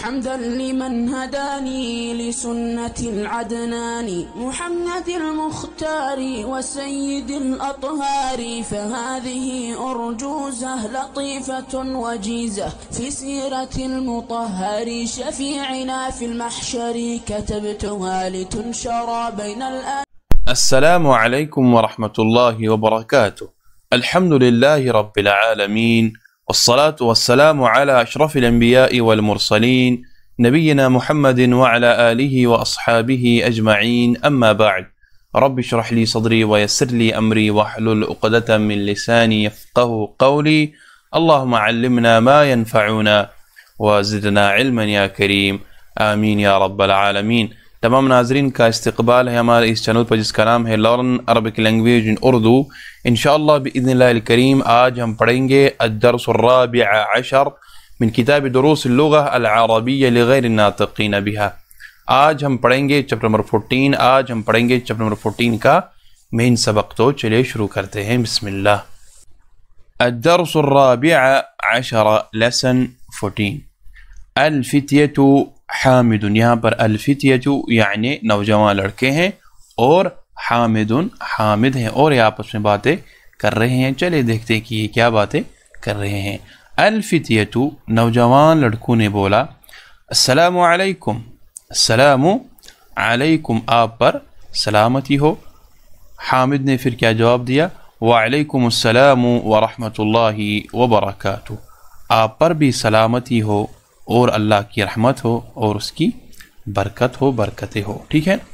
حمدا لمن هداني لسنة العدنان محمد المختار وسيد الأطهار فهذه أرجوزة لطيفة وجيزة في سيرة المطهر شفيعنا في المحشر كتبتها لتنشر بين السلام عليكم ورحمة الله وبركاته. الحمد لله رب العالمين والصلاة والسلام على أشرف الأنبياء والمرسلين نبينا محمد وعلى آله وأصحابه أجمعين، أما بعد. رب اشرح لي صدري ويسر لي أمري واحلل عقدة من لساني يفقه قولي. اللهم علمنا ما ينفعنا وزدنا علما يا كريم، آمین یا رب العالمین۔ تمام ناظرین کا استقبال ہے ہمارے اس چینل پر جس کا نام ہے learn Arabic language in Urdu. انشاءاللہ باذن اللہ الکریم آج ہم پڑھیں گے الدرس الرابع عشر من کتاب دروس اللغة العربية لغیر الناطقین بها۔ آج ہم پڑھیں گے چیپٹر نمبر 14۔ آج ہم پڑھیں گے چیپٹر نمبر 14 کا مین سبق، تو چلیے شروع کرتے ہیں۔ بسم اللہ۔ الدرس الرابع عشر lesson 14 الفتیۃ حامد۔ یہاں پر الفتیۃ یعنی نوجوان لڑکے ہیں، اور حامد حامد ہیں، اور یہ آپس میں باتیں کر رہے ہیں۔ چلے دیکھتے ہیں کہ یہ کیا باتیں کر رہے ہیں۔ الفتیۃ نوجوان لڑکوں نے بولا السلام علیکم، السلام علیکم، آپ پر سلامتی ہو۔ حامد نے پھر کیا جواب دیا؟ وعلیکم السلام ورحمۃ اللہ وبرکاتہ، آپ پر بھی سلامتی ہو اور اللہ کی رحمت ہو اور اس کی برکت ہو، برکتیں ہو۔ ٹھیک ہے۔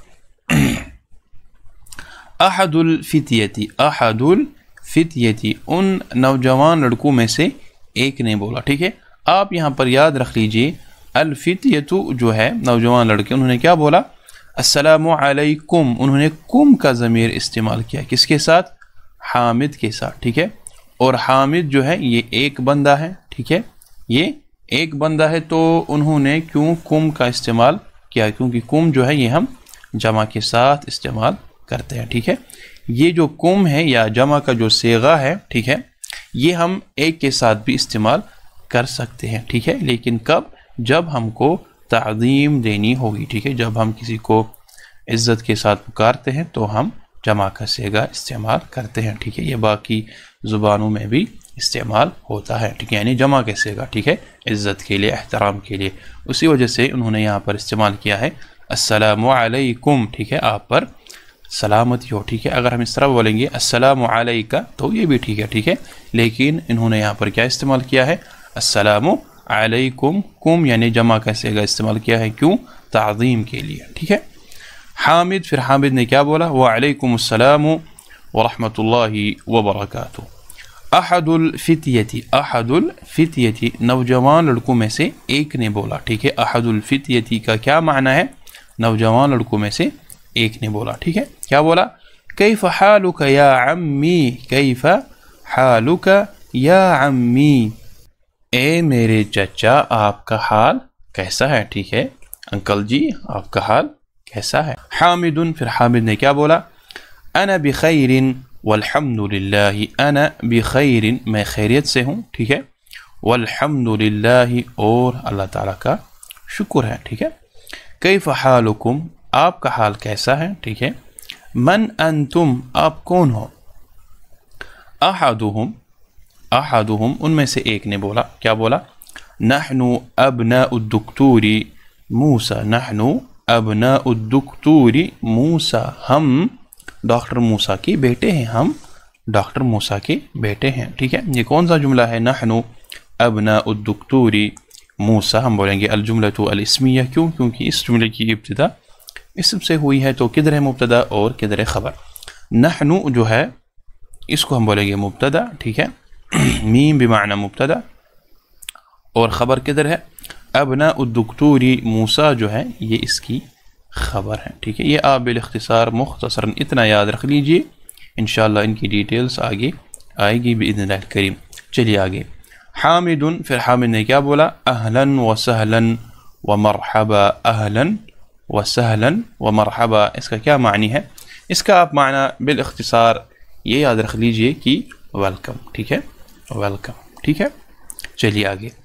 احد الفتیتی، احد الفتیتی، ان نوجوان لڑکوں میں سے ایک نے بولا۔ ٹھیک ہے، آپ یہاں پر یاد رکھ لیجئے الفتیت جو ہے نوجوان لڑکے، انہوں نے کیا بولا؟ السلام علیکم۔ انہوں نے کم کا ضمیر استعمال کیا، کس کے ساتھ؟ حامد کے ساتھ۔ ٹھیک ہے، اور حامد جو ہے یہ ایک بندہ ہے۔ ٹھیک ہے، یہ ایک بندہ ہے، تو انہوں نے کیوں کم کا استعمال کیا؟ کیونکہ کم جو ہے یہ ہم جمع کے ساتھ استعمال کرتے ہیں۔ ٹھیک ہے، یہ جو کم ہے یا جمع کا جو صیغہ ہے، ٹھیک ہے، یہ ہم ایک کے ساتھ بھی استعمال کر سکتے ہیں۔ ٹھیک ہے، لیکن کب؟ جب ہم کو تعظیم دینی ہوگی۔ ٹھیک ہے، جب ہم کسی کو عزت کے ساتھ پکارتے ہیں تو ہم جمع کا صیغہ استعمال کرتے ہیں۔ ٹھیک ہے، یہ باقی زبانوں میں بھی استعمال ہوتا ہے۔ ٹھیک ہے، یعنی جمع کے صیغہ، ٹھیک ہے، عزت کے لیے، احترام کے لیے، اسی وجہ سے انہوں نے یہاں پر استعمال کیا ہے السلام علیکم۔ ٹھیک ہے، آپ پر سلامتی ہو۔ ٹھیک ہے، اگر ہم اس طرح بولیں گے السلام علیکہ تو یہ بھی ٹھیک ہے۔ ٹھیک ہے، لیکن انہوں نے یہاں پر کیا استعمال کیا ہے؟ السلام علیکم، کم یعنی جمع کا صیغہ استعمال کیا ہے، کیوں؟ تعظیم کے لیے۔ ٹھیک ہے، حامد، پھر حامد نے کیا بولا؟ وعلیکم السلام ورحمۃ اللہ وبرکاتہ۔ احد الفتیتی، احد الفتیتی، نوجوان لڑکوں میں سے ایک نے بولا۔ ٹھیک ہے، احد الفتیتی کا کیا معنی ہے؟ نوجوان لڑکوں میں سے ایک نے بولا۔ ٹھیک ہے، کیا بولا؟ کیف حالک یا عمی، کیف حالک یا عمی، اے میرے چچا آپ کا حال کیسا ہے؟ ٹھیک ہے، انکل جی آپ کا حال کیسا ہے؟ حامد، پھر حامد نے کیا بولا؟ انا بخیر والحمد للہ، انا بخیر، میں خیریت سے ہوں۔ ٹھیک ہے، والحمد للہ، اور اللہ تعالیٰ کا شکر ہے۔ ٹھیک ہے، کیف حالکم، آپ کا حال کیسا ہے؟ ٹھیک ہے، من انتم، آپ کون ہو؟ احدہم، احدہم، ان میں سے ایک نے بولا، کیا بولا؟ نحن ابناء الدکتور موسیٰ، نحن ابناء الدکتور موسیٰ، ہم ڈاکٹر موسیٰ کے بیٹے ہیں، ہم ڈاکٹر موسیٰ کے بیٹے ہیں۔ ٹھیک ہے، یہ کون سا جملہ ہے؟ نحن ابناء الدکتور موسیٰ، ہم بولیں گے الجملۃ الاسمیہ، کیوں؟ کیونکہ اس جملے کی ابتدا اسم سے ہوئی ہے، تو کدھر ہے مبتدا اور کدھر ہے خبر؟ نحن جو ہے اس کو ہم بولیں گے مبتدا، ٹھیک ہے، میم بمعنی مبتدا، اور خبر کدھر ہے؟ ابناء الدکتور موسیٰ جو ہے یہ اس کی خبر ہے۔ ٹھیک ہے، یہ آپ بالاختصار مختصراً اتنا یاد رکھ لیجئے، انشاءاللہ ان کی ڈیٹیلز آگے آئے گی باذن اللہ الکریم۔ چلیے آگے۔ حامد، پھر حامد نے کیا بولا؟ اہلا وسہلا ومرحبا، اہلا وسہلا ومرحبا، اس کا کیا معنی ہے؟ اس کا آپ معنی بالاختصار یہ یاد رکھ لیجئے کہ ویلکم۔ ٹھیک ہے، ویلکم۔ ٹھیک ہے، چلیے آگے۔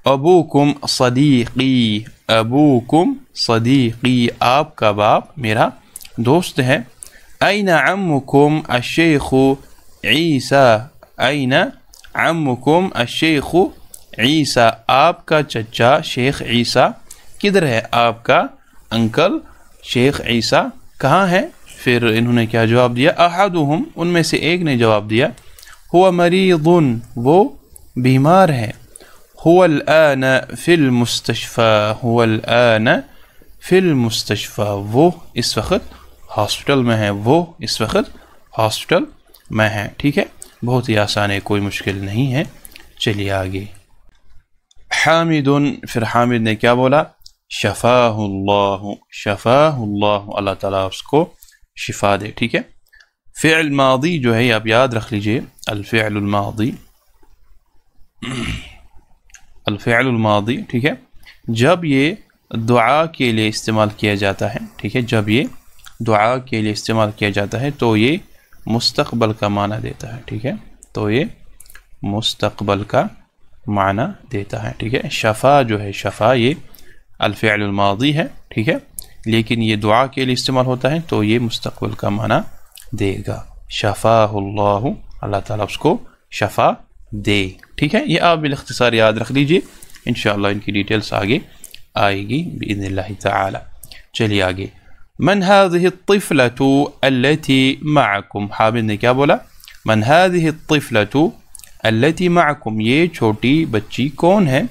अबूकुम सदीक़ी, अबूकुम सदीक़ी, आपका बाप मेरा दोस्त है। ऐना अम्मुकुम अश्शेखु ईसा, ऐना अम्मुकुम अश्शेखु ईसा, आपका चचा शेख ईसा किधर है, आपका अंकल शेख ईसा कहाँ है। फिर इन्होंने क्या जवाब दिया, अहदुहुम, उनमें से एक ने जवाब दिया, हुवा मरीदुन, वो बीमार है। हुवल आना फिल मुस्तशफा, हुवल आना फिल मुस्तशफा, वो इस वक्त हॉस्पिटल में है, वो इस वक्त हॉस्पिटल में है। ठीक है, बहुत ही आसान है, कोई मुश्किल नहीं है। चलिए आगे। हामिदुन, फिर हामिद ने क्या बोला, शफाहुल्लाह, शफाहुल्लाह, अल्लाह ताला उसको शिफा दे। ठीक है, फ़िअल मादी जो है आप याद रख लीजिए, अल-फ़िअलुल मादी, अल-फ़िअलुल मादी, ठीक है, जब ये दुआ के लिए इस्तेमाल किया जाता है, ठीक है, जब ये दुआ के लिए इस्तेमाल किया जाता है तो ये मुस्तक़बल का माना देता है। ठीक है, तो ये मुस्तक़बल का माना देता है। ठीक है, शफ़ा जो है, शफ़ा ये अल-फ़िअलुल मादी है। ठीक है, लेकिन ये दुआ के लिए इस्तेमाल होता है तो ये मुस्तक़बल का माना देगा। शफ़ाहुल्लाहु, अल्लाह ताला उसको शफ़ा दे। ठीक है, ये आप बिल-इख्तिसार याद रख लीजिए, इंशाअल्लाह इनकी डिटेल्स आगे आएगी बिइज़्निल्लाहि ताला। चलिए आगे। मन हाज़िहि त्तिफ़लतु अल्लती मअकुम, हामिद ने क्या बोला, मन हाज़िहि त्तिफ़लतु अल्लती मअकुम, ये छोटी बच्ची कौन है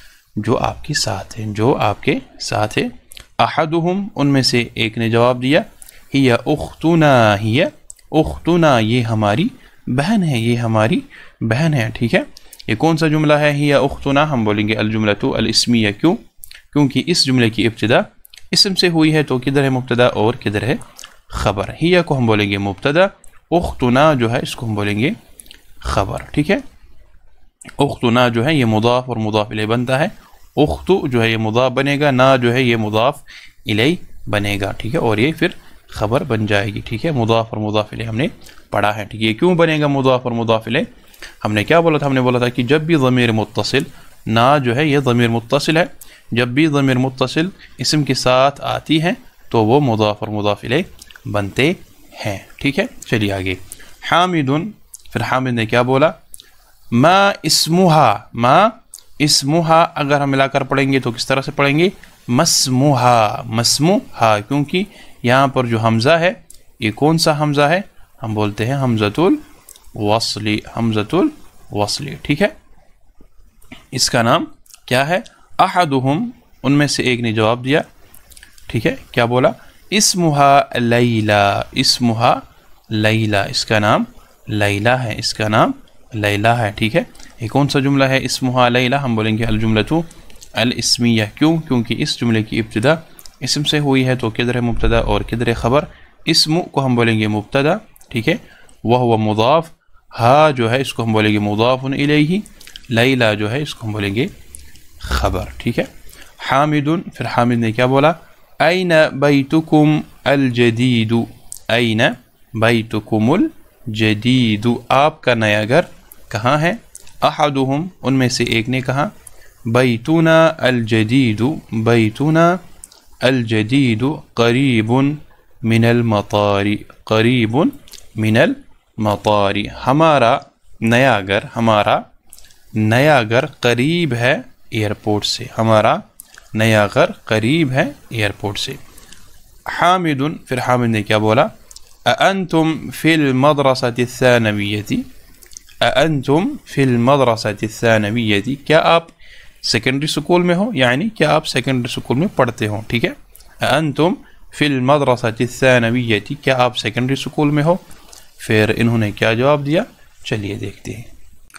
जो आपके साथ है, जो आपके साथ है। अहदुहुम, उनमें से एक ने जवाब दिया, हिया उख्तुना, हिया उख्तुना, ये हमारी बहन है, ये हमारी बहन है। ठीक है, ये कौन सा जुमला है, हिया उख्तुना, हम बोलेंगे अल-जुमलतु अल-इस्मिया। क्यों, क्योंकि इस जुमले की इब्तिदा इसम से हुई है, तो किधर है मुब्तदा और किधर है खबर। हिया को हम बोलेंगे मुब्तदा, उख्तुना जो है इसको हम बोलेंगे खबर। ठीक है, उख्तुना जो है ये मुदाफ और मुदाफ इलैह बनता है, उख्तु जो है ये मुदाफ बनेगा, ना जो है ये मुदाफ इलैह बनेगा। ठीक है, और ये फिर खबर बन जाएगी। ठीक है, मुदाफ और मुदाफ इलैह हमने पढ़ा है। ठीक है, क्यों बनेगा मुदाफ और मुदाफ इलैह, हमने क्या बोला था, हमने बोला था कि जब भी ज़मीर मुत्तसिल, ना जो है ये ज़मीर मुत्तसिल है, जब भी ज़मीर मुत्तसिल इसम के साथ आती है तो वो मुदाफ और मुदाफ इलैह बनते हैं। ठीक है, चलिए आगे। हामिदुन, फिर हामिद ने क्या बोला, मा इस्मुहा, मा इस्मुहा, अगर हम मिलाकर पढ़ेंगे तो किस तरह से पढ़ेंगे, मस्मुहा, मस्मुहा, क्योंकि यहाँ पर जो हमज़ा है ये कौन सा हमज़ा है, हम बोलते हैं हमज़तुल वस्ली, हमज़तुल वस्ली। ठीक है, इसका नाम क्या है, अहदुहुम, उनमें से एक ने जवाब दिया। ठीक है, क्या बोला, इस्मुहा लैला, इस्मुहा लैला, इसका नाम लैला है, इसका नाम लैला है। ठीक है, ये कौन सा जुमला है, इस्मुहा लैला, हम बोलेंगे अल-जुमलतु अल-इस्मिया। क्यों, क्योंकि इस जुमले की इब्तिदा इसम से हुई है, तो किधर है मुब्तदा और किधर है खबर। इस्मु को हम बोलेंगे मुब्तदा, ठीक है, वह हुआ मुदाफ, हा जो है इसको हम बोलेंगे मुदाफुन इलैहि, लैला जो है इसको हम बोलेंगे खबर। ठीक है, हामिदुन, फिर हामिद ने क्या बोला, ऐना बैतुकुम अल जदीदु, ऐना बैतुकुमुल जदीदु, आपका नया घर कहाँ है। अहदुहुम, उनमें से एक ने कहा, बैतुना अल जदीदु, बैतुना अल जदीदु करीबुन मिनल मतारी, करीबुन मिनल मतारी, हमारा नया घर, हमारा नया घर करीब है एयरपोर्ट से, हमारा नया घर करीब है एयरपोर्ट से। हामिदुन, फिर हामिद ने क्या बोला, अअंतुम फिल मदरसति सानवियति, अअंतुम फिल मदरसति सानवियति, क्या आप सेकेंडरी स्कूल में हो, यानी क्या आप सेकेंडरी स्कूल में पढ़ते हो। ठीक है, अअंतुम फिल मदरसति सानवियति, क्या आप सेकेंडरी स्कूल में हो। फिर इन्होंने क्या जवाब दिया, चलिए देखते हैं।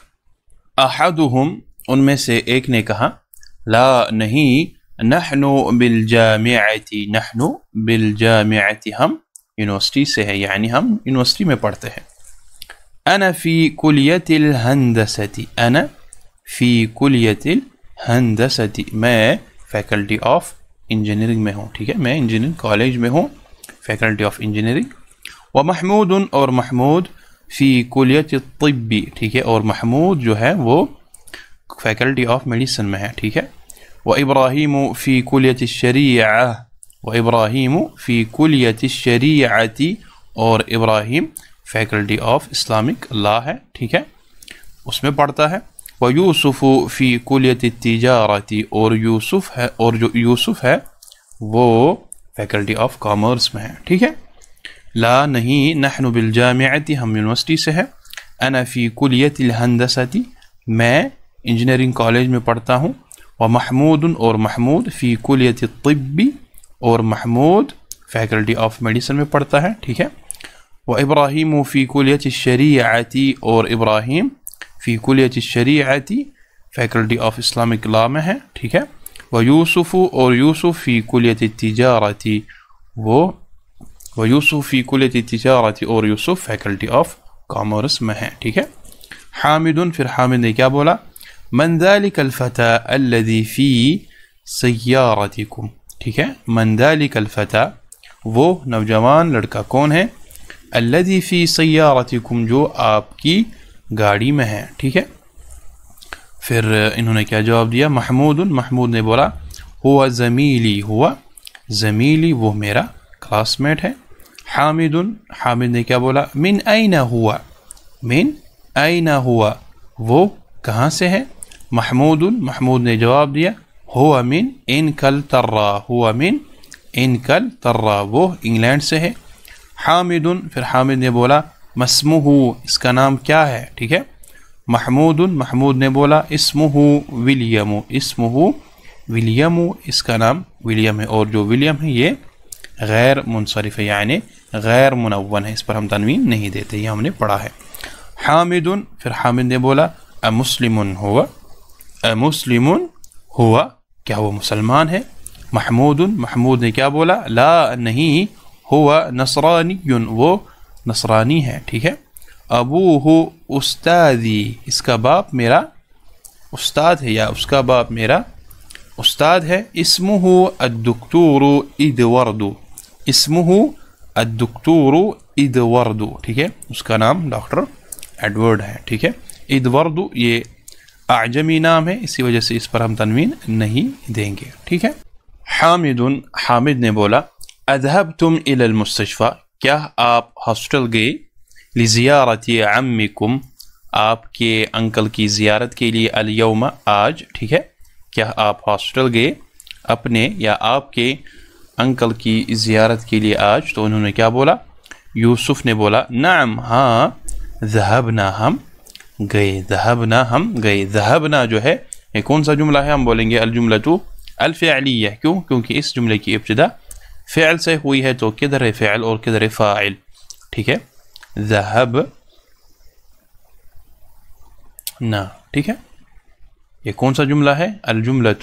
अहदुहुम, उनमें से एक ने कहा, ला नहीं, नहनु बिल जामिअति, नहनु बिल जामिअति, हम यूनिवर्सिटी से है, यानी हम यूनिवर्सिटी में पढ़ते हैं। अना फी कुलियतिल हंदसति, अना फी कुलियतिल हंदसति, मैं फैकल्टी ऑफ इंजीनियरिंग में हूँ। ठीक है, मैं इंजीनियरिंग कॉलेज में हूँ, फैकल्टी ऑफ इंजीनियरिंग। व महमूदुन, और महमूद फी कुलियत तिब्बी, ठीक है, और महमूद जो है वो فیکلٹی آف میڈیسن میں ہے، ٹھیک ہے. وإبراہیم فی کلیۃ الشریعہ، وإبراہیم فی کلیۃ الشریعۃ، اور Ibrahim faculty of Islamic law ہے، ٹھیک ہے، اس میں پڑھتا ہے. ویوسف فی کلیۃ التجارۃ، اور یوسف ہے، اور جو یوسف ہے وہ فیکلٹی آف کامرس میں ہے، ٹھیک ہے. لا نہیں، نحن بالجامعۃ، ہم یونیورسٹی سے ہے. انا فی کلیۃ الہندسۃ، میں انجینئرنگ کالج میں پڑھتا ہوں. ومحمود، اور محمود فی کلیۃ الطب، اور محمود فیکلٹی آف میڈیسن میں پڑھتا ہے، ٹھیک ہے. وابراہیم فی کلیۃ الشریعۃ، اور ابراہیم فی کلیۃ الشریعۃ فیکلٹی آف اسلامک لا میں ہے، ٹھیک ہے. ویوسف، اور یوسف فی کلیۃ التجارۃ، ویوسف فی کلیۃ التجارۃ، اور یوسف فیکلٹی آف کامرس میں ہے، ٹھیک ہے. حامد، پھر حامد نے کیا بولا؟ من ذلک الفتى الذی فی سیارتکم، ٹھیک ہے. من ذلک الفتى، وہ نوجوان لڑکا کون ہے؟ الذی فی سیارتکم، جو آپ کی گاڑی میں ہے، ٹھیک ہے. پھر انہوں نے کیا جواب دیا؟ محمود نے بولا ہوا زمیلی، ہوا زمیلی، وہ میرا کلاس میٹ ہے. حامد نے کیا بولا؟ من این ہوا، من این ہوا، وہ کہاں سے ہے؟ محمود نے جواب دیا ہوا من انگلترا، ہوا من انگلترا، وہ انگلینڈ سے ہے. پھر حامد نے بولا مسمہ، اس کا نام کیا ہے، ٹھیک ہے. محمود نے بولا اسمہ ولیم، اسمہ ولیم، اس کا نام ولیم ہے، اور جو ولیم ہے یہ غیر منصرف ہے، یعنی غیر منون ہے، اس پر ہم تنوین نہیں دیتے، یہ ہم نے پڑھا ہے. پھر حامد نے بولا امسلم ہوا، امسلم ہوا، کیا وہ مسلمان ہے؟ محمود نے کیا بولا؟ لا نہیں، ہوا نصرانی، وہ نصرانی ہے، ٹھیک ہے. ابوہ استادی، اس کا باپ میرا استاد ہے، یا اس کا باپ میرا استاد ہے. اسمہ الدکتور ادورد، اسمہ الدکتور ادورد، ٹھیک ہے، اس کا نام ڈاکٹر ایڈورڈ ہے، ٹھیک ہے. ادورد یہ اعجمی نام ہے، اسی وجہ سے اس پر ہم تنوین نہیں دیں گے، ٹھیک ہے. حامد نے بولا اذهبتم الى المستشفى، کیا آپ ہاسپٹل گئے؟ لزیارت عمکم، آپ کے انکل کی زیارت کے لیے، الیوم، آج، ٹھیک ہے. کیا آپ ہاسپٹل گئے اپنے یا آپ کے انکل کی زیارت کے لیے آج؟ تو انہوں نے کیا بولا؟ یوسف نے بولا نعم، ہاں، ذهبنا، ہم گئے، ذهبنا، ہم گئے. ذهبنا جو ہے یہ کون سا جملہ ہے؟ ہم بولیں گے الجملۃ الفعلیہ. کیوں؟ کیونکہ اس جملے کی ابتدا فعل سے ہوئی ہے، تو کدھر ہے فعل اور کدھر ہے فاعل، ٹھیک ہے. ذهب نا، ٹھیک ہے. یہ کون سا جملہ ہے؟ الجملۃ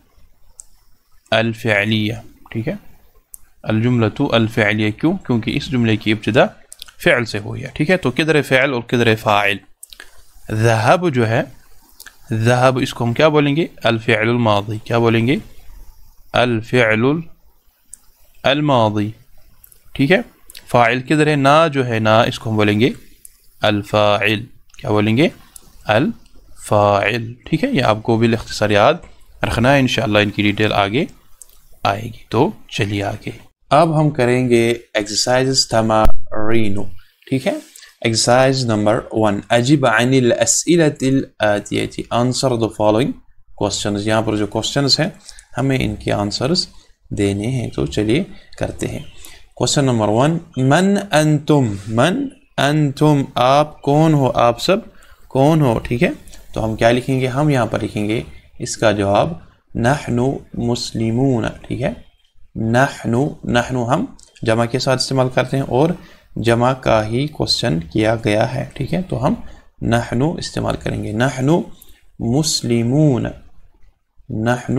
الفعلیہ، ٹھیک ہے، الجملۃ الفعلیہ. کیوں؟ کیونکہ اس جملے کی ابتدا فعل سے ہوئی ہے، ٹھیک ہے. تو کدھر ہے فعل اور کدھر ہے فاعل؟ ذهب جو ہے، ذهب اس کو ہم کیا بولیں گے؟ الفعل الماضی. کیا بولیں گے؟ الفعل الماضی، ٹھیک ہے. فاعل کدھر ہے؟ نا جو ہے، نا اس کو ہم بولیں گے الفاعل. کیا بولیں گے؟ الفاعل، ٹھیک ہے. یہ آپ کو بھی اختصار یاد رکھنا ہے، انشاءاللہ ان کی ڈیٹیل آگے آئے گی. تو چلیے آگے اب ہم کریں گے ایکسرسائز تمارین، ٹھیک ہے. ایکسرسائز نمبر 1، اجب عن الاسئلۃ الآتیۃ، آنسر دی فالوئنگ کوسچنز. یہاں پر جو کوسچنز ہیں ہمیں ان کے آنسرز دینے ہیں، تو چلیے کرتے ہیں. کوسچن نمبر 1، من انتم، من انتم، آپ کون ہو، آپ سب کون ہو، ٹھیک ہے. تو ہم کیا لکھیں گے؟ ہم یہاں پر لکھیں گے اس کا جواب نحن مسلمون، ٹھیک ہے. نحن ہم جمع کے ساتھ استعمال کرتے ہیں، اور جمع کا ہی کوسچن کیا گیا ہے، ٹھیک ہے. تو ہم نحن استعمال کریں گے. نحن مسلمون، نحن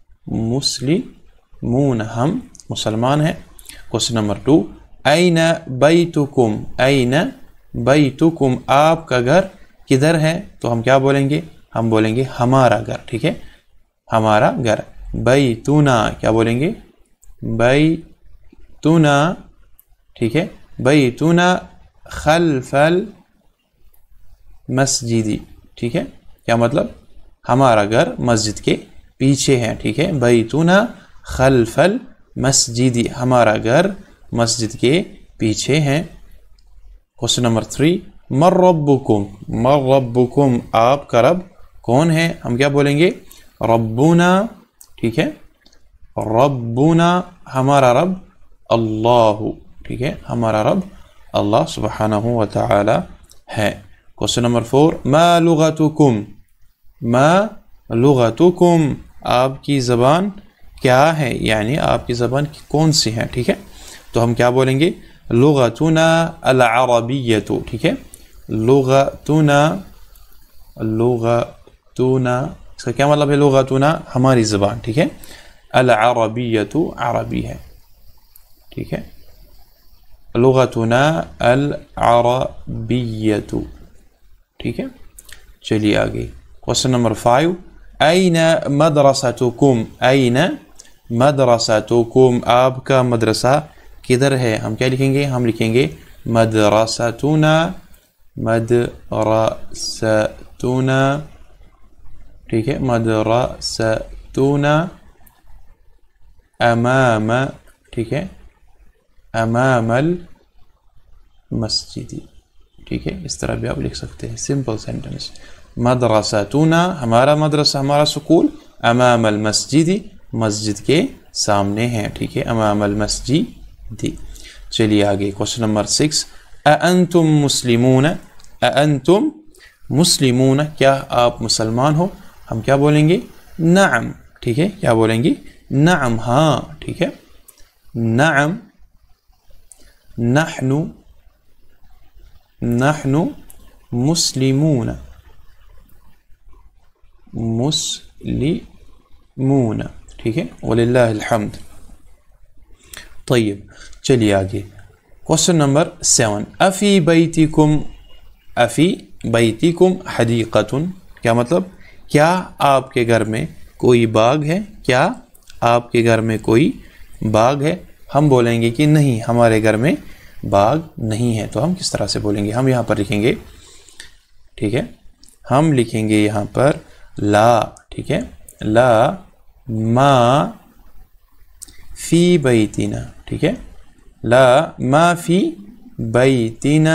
مسلمون، ہم مسلمان ہیں. کوسچن نمبر 2، این بیتکم، این بیتکم، آپ کا گھر کدھر ہے؟ تو ہم کیا بولیں گے؟ ہم بولیں گے ہمارا گھر، ٹھیک ہے، ہمارا گھر. بیتنا، کیا بولیں گے؟ بیتنا، ٹھیک ہے. بیتنا خلف المسجد، ٹھیک ہے. کیا مطلب؟ ہمارا گھر مسجد کے پیچھے ہے، ٹھیک ہے، بیتنا خلف المسجد، ہمارا گھر مسجد کے پیچھے ہے۔ کوسچن نمبر 3، من ربکم، من ربکم، آپ کا رب کون ہے؟ ہم کیا بولیں گے؟ ربنا، ٹھیک ہے، ربنا، ہمارا رب اللہ، ٹھیک ہے، ہمارا رب اللہ سبحانہ و تعالی ہے۔ کوسچن نمبر 4، ما لغتکم، ما لغتکم، آپ کی زبان کیا ہے، یعنی آپ کی زبان کون سی ہے، ٹھیک ہے، تو ہم کیا بولیں گے؟ لغتنا العربیۃ، ٹھیک ہے، لغتنا، لغتنا، اس کا کیا مطلب ہے؟ لغتنا ہماری زبان، ٹھیک ہے، العربیۃ عربی ہے، ٹھیک ہے، لغتنا العربیۃ، ٹھیک ہے۔ چلیے آگے، کوسچن نمبر 5، این مدرستکم، این مدرستکم، آپ کا مدرسہ کدھر ہے؟ ہم کیا لکھیں گے؟ ہم لکھیں گے مدرستنا، مدرستنا، ٹھیک ہے، مدرستنا امام، ٹھیک ہے، امام المسجد، ٹھیک ہے، اس طرح بھی آپ لکھ سکتے ہیں، سمپل سینٹنس، مدرستنا، ہمارا مدرسہ، ہمارا سکول، امام المسجد، مسجد کے سامنے ہے، ٹھیک ہے، امام المسجد۔ چلیے آگے، کوسچن نمبر 6، اانتم مسلمون، اانتم مسلمون، کیا آپ مسلمان ہو؟ ہم کیا بولیں گے؟ نعم، ٹھیک ہے، کیا بولیں گے؟ نعم، ہاں، ٹھیک ہے، نعم، نحن، نحن مسلمون، مسلمون، ٹھیک ہے، وللہ الحمد۔ طیب، چلیے آگے، کوسچن نمبر 7، افی بیتکم، افی بیتکم حدیقۃ، کیا مطلب؟ کیا آپ کے گھر میں کوئی باغ ہے؟ کیا آپ کے گھر میں کوئی باغ ہے؟ ہم بولیں گے کہ نہیں، ہمارے گھر میں باغ نہیں ہے، تو ہم کس طرح سے بولیں گے؟ ہم یہاں پر لکھیں گے، ٹھیک ہے، ہم لکھیں گے یہاں پر لا، ٹھیک ہے، لا ما فی بیتنا، ٹھیک ہے، لا ما فی بیتنا،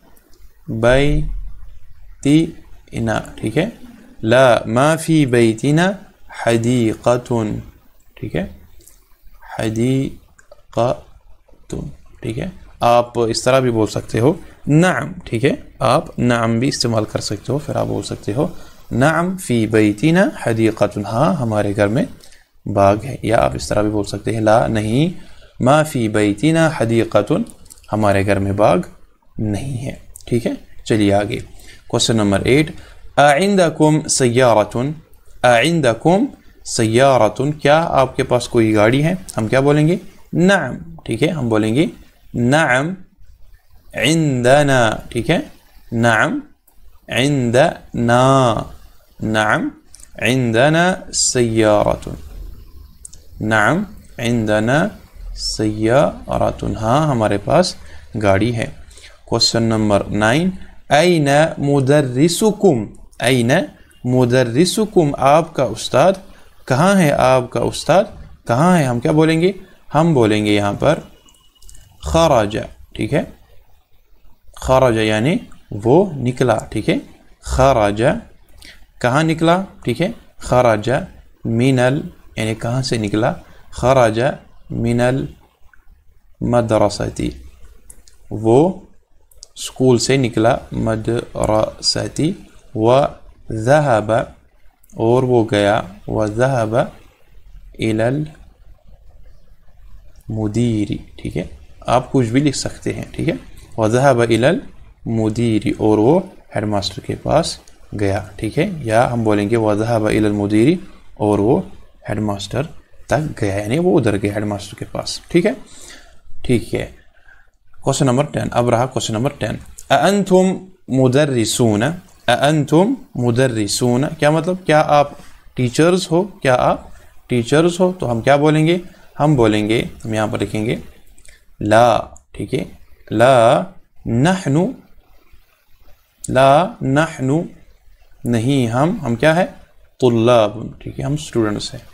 بیتنا، ٹھیک ہے، لا ما فی بیتنا حدیقۃ، ٹھیک ہے، حدیقۃ، ٹھیک ہے، آپ اس طرح بھی بول سکتے ہو نعم، ٹھیک ہے، آپ نعم بھی استعمال کر سکتے ہو، پھر آپ بول سکتے ہو نعم فی بیتنا حدیقۃ، ہاں ہمارے گھر میں باغ ہے، یا آپ اس طرح بھی بول سکتے ہیں لا نہیں، ما فی بیتنا حدیقۃ، ہمارے گھر میں باغ نہیں ہے، ٹھیک ہے۔ چلیے آگے، کوسچن نمبر 8، اعندکم سیارۃ، اعندکم سیارۃ، کیا آپ کے پاس کوئی گاڑی ہے؟ ہم کیا بولیں گے؟ نعم، ٹھیک ہے، ہم بولیں گے نعم عندنا، ٹھیک ہے، نعم عندنا، نعم عندنا سیارۃ، نعم عندنا سیارۃ، ہاں ہمارے پاس گاڑی ہے۔ کوسچن نمبر 9، این مدرسکم، این مدرسکم، آپ کا استاد کہاں ہے؟ آپ کا استاد کہاں ہے؟ ہم کیا بولیں گے؟ ہم بولیں گے یہاں پر خرج، ٹھیک ہے، خرج یعنی وہ نکلا، ٹھیک ہے، خرج، کہاں نکلا؟ ٹھیک ہے، خرج من یعنی کہاں سے نکلا؟ خرج من المدرستی، وہ اسکول سے نکلا، مدرستی، وذهب، اور وہ گیا، وذهب الى المدیر، ٹھیک ہے، آپ کچھ بھی لکھ سکتے ہیں، ٹھیک ہے، وذهب الى المدیر، اور وہ ہیڈ ماسٹر کے پاس گیا، ٹھیک ہے، یا ہم بولیں گے وذهب الى المدیر، اور وہ ہیڈ ماسٹر تک گیا، یعنی وہ ادھر گیا ہیڈ ماسٹر کے پاس، ٹھیک ہے، ٹھیک ہے۔ کوسچن نمبر 10، اب رہا کوسچن نمبر 10، اانتم مدرسون، اانتم مدرسون، کیا مطلب؟ کیا آپ ٹیچرز ہو؟ کیا آپ ٹیچرز ہو؟ تو ہم کیا بولیں گے؟ ہم بولیں گے، ہم یہاں پر لکھیں گے لا، ٹھیک ہے، لا نحن، لا نحن، نہیں ہم کیا ہے؟ طلاب، ٹھیک ہے، ہم اسٹوڈنٹس ہیں،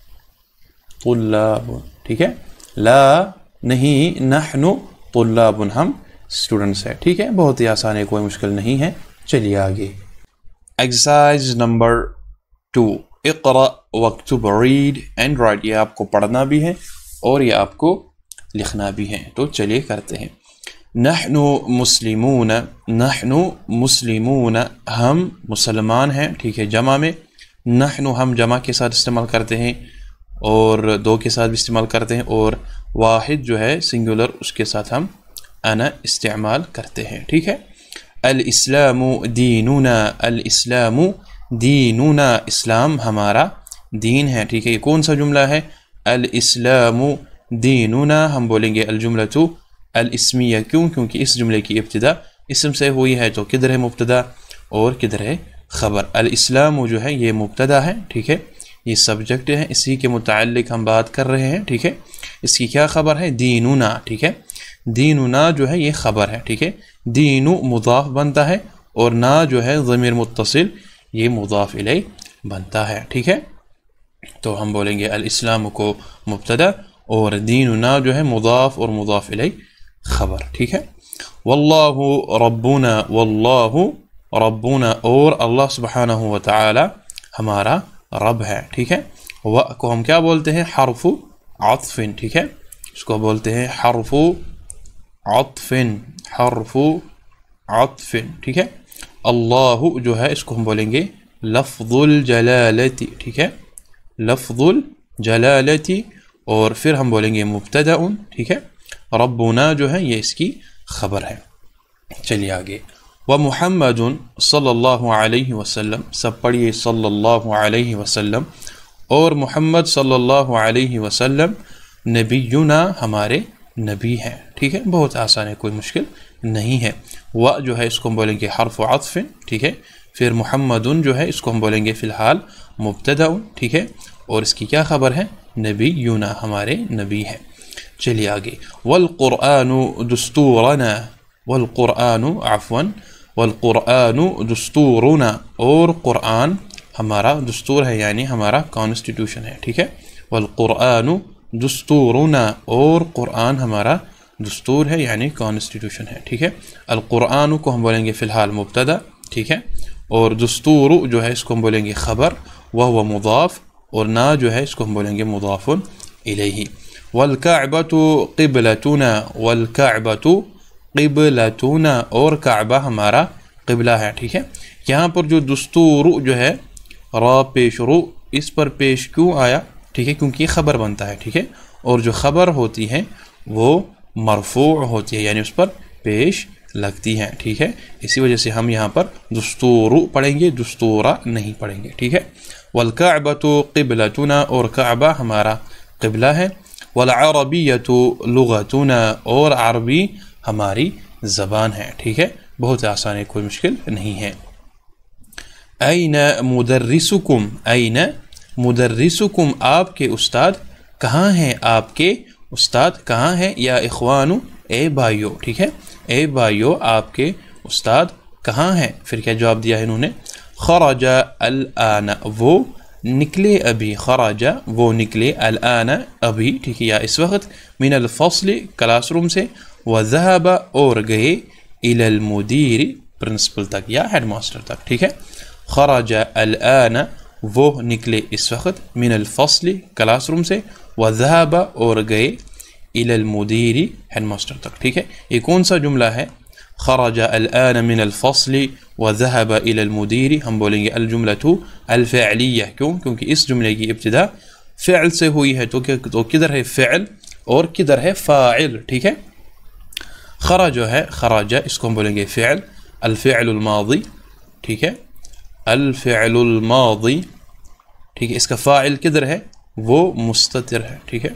طلاب، ٹھیک ہے، لا نہیں، نحن طلاب، ہم اسٹوڈنٹس ہیں، ٹھیک ہے، بہت ہی آسان ہے، کوئی مشکل نہیں ہے۔ چلیے آگے، ایکسرسائز نمبر 2، اقرأ واکتب، ریڈ اینڈ رائٹ، یہ آپ کو پڑھنا بھی ہے اور یہ آپ کو لکھنا بھی ہے، تو چلیے کرتے ہیں۔ نحن مسلمون، نحن مسلمون، ہم مسلمان ہیں، ٹھیک ہے، جمع میں، نحن ہم جمع کے ساتھ استعمال کرتے ہیں اور 2 کے ساتھ بھی استعمال کرتے ہیں، اور واحد جو ہے سنگولر اس کے ساتھ ہم انا استعمال کرتے ہیں، ٹھیک ہے۔ الاسلام دیننا، الاسلام دیننا، اسلام ہمارا دین ہے، ٹھیک ہے، یہ کون سا جملہ ہے؟ الاسلام دیننا، ہم بولیں گے الجملۃ الاسمیہ، کیوں؟ کیونکہ اس جملے کی ابتدا اسم سے ہوئی ہے، تو کدھر ہے مبتدا اور کدھر ہے خبر؟ الاسلام جو ہے یہ مبتدا ہے، ٹھیک ہے، یہ سبجیکٹ ہے، اسی کے متعلق ہم بات کر رہے ہیں، ٹھیک ہے۔ اس کی کیا خبر ہے؟ دیننا، ٹھیک ہے، دیننا جو ہے یہ خبر ہے، ٹھیک ہے، دین مضاف بنتا ہے اور نا جو ہے ضمیر متصل، یہ مضاف الیہ بنتا ہے، ٹھیک ہے۔ تو ہم بولیں گے الاسلام کو مبتدا اور دیننا جو ہے مضاف اور مضاف الیہ خبر، ٹھیک ہے۔ واللہ ربنا، واللہ ربنا، اور اللہ سبحانہ و تعالی ہمارا رب ہے، ٹھیک ہے۔ و کو ہم کیا بولتے ہیں؟ حرف عطف، ٹھیک ہے، اس کو بولتے ہیں حرف عطف، حرف عطف، ٹھیک ہے۔ اللہ جو ہے اس کو ہم بولیں گے لفظ الجلالتی، ٹھیک ہے، لفظ الجلالتی، اور پھر ہم بولیں گے مبتدا، ٹھیک ہے۔ ربنا جو ہے یہ اس کی خبر ہے۔ چلیے آگے، ومحمد صلی اللہ علیہ وسلم، سب پڑھیے صلی اللہ علیہ وسلم، اور محمد صلی اللہ علیہ وسلم نبینا، ہمارے نبی ہیں، ٹھیک ہے، بہت آسان ہے، کوئی مشکل نہیں ہے۔ و جو ہے اس کو ہم بولیں گے حرف عطف، ٹھیک ہے، پھر محمد جو ہے اس کو ہم بولیں گے فی الحال مبتدا، ٹھیک ہے، اور اس کی کیا خبر ہے؟ نبینا، ہمارے نبی ہے۔ چلیے آگے، والقرآن دستورنا، والقرآن عفوا والقرآن دستورنا، اور قرآن ہمارا دستور ہے، یعنی ہمارا کانسٹیٹیوشن ہے، ٹھیک ہے۔ والقرآن دستورنا، اور قرآن ہمارا دستور ہے، یعنی کانسٹیٹیوشن ہے، ٹھیک ہے۔ القرآن کو ہم بولیں گے فی الحال مبتدا، ٹھیک ہے، اور دستور جو ہے اس کو ہم بولیں گے خبر، وہو مضاف، اور نا جو ہے اس کو ہم بولیں گے مضاف الیہ۔ والکعبۃ قبلتنا، والکعبۃ قبلتنا، اور کعبہ ہمارا قبلہ ہے، ٹھیک ہے۔ یہاں پر جو دستور جو ہے را پیش رو، اس پر پیش کیوں آیا؟ ٹھیک ہے، کیونکہ یہ خبر بنتا ہے، ٹھیک ہے، اور جو خبر ہوتی ہے وہ مرفوع ہوتی ہے، یعنی اس پر پیش لگتی ہیں، ٹھیک ہے، اسی وجہ سے ہم یہاں پر دستور پڑھیں گے، دستورہ نہیں پڑھیں گے، ٹھیک ہے۔ والکعبۃ قبلتنا، اور کعبہ ہمارا قبلہ ہے۔ والعربیۃ لغتنا، اور عربی ہماری زبان ہے، ٹھیک ہے، بہت آسان ہے، کوئی مشکل نہیں ہے۔ این مدرسکم، این مدرسکم، آپ کے استاد کہاں ہیں؟ آپ کے استاد کہاں ہیں؟ یا اخوانو، اے بھائیو، ٹھیک ہے، اے بھائیو آپ کے استاد کہاں ہیں؟ پھر کیا جواب دیا ہے انہوں نے؟ خرج الآن، وہ نکلے ابھی، خرج وہ نکلے، الآن ابھی، ٹھیک ہے، یا اس وقت، من الفصل کلاس روم سے، وذهب اور گئے، الى المدیر پرنسپل تک یا ہیڈ ماسٹر تک، ٹھیک ہے۔ خرج الآن وہ نکلے اس وقت، من الفصل کلاس روم سے، وذهب اور گئے، الى المدیر ہیڈ ماسٹر تک، ٹھیک ہے۔ یہ کون سا جملہ ہے؟ خرج الآن من الفصل وذهب الى المدیر، ہم بولیں گے الجملۃ الفعلیہ، کیوں؟ کیونکہ اس جملے کی ابتدا فعل سے ہوئی ہے، تو کدھر ہے فعل اور کدھر ہے فاعل، ٹھیک ہے۔ خرج جو ہے، خرج اس کو ہم بولیں گے فعل، الفعل الماضی، ٹھیک ہے، الفعل الماضی، ٹھیک ہے، اس کا فاعل کدھر ہے؟ وہ مستتر ہے، ٹھیک ہے،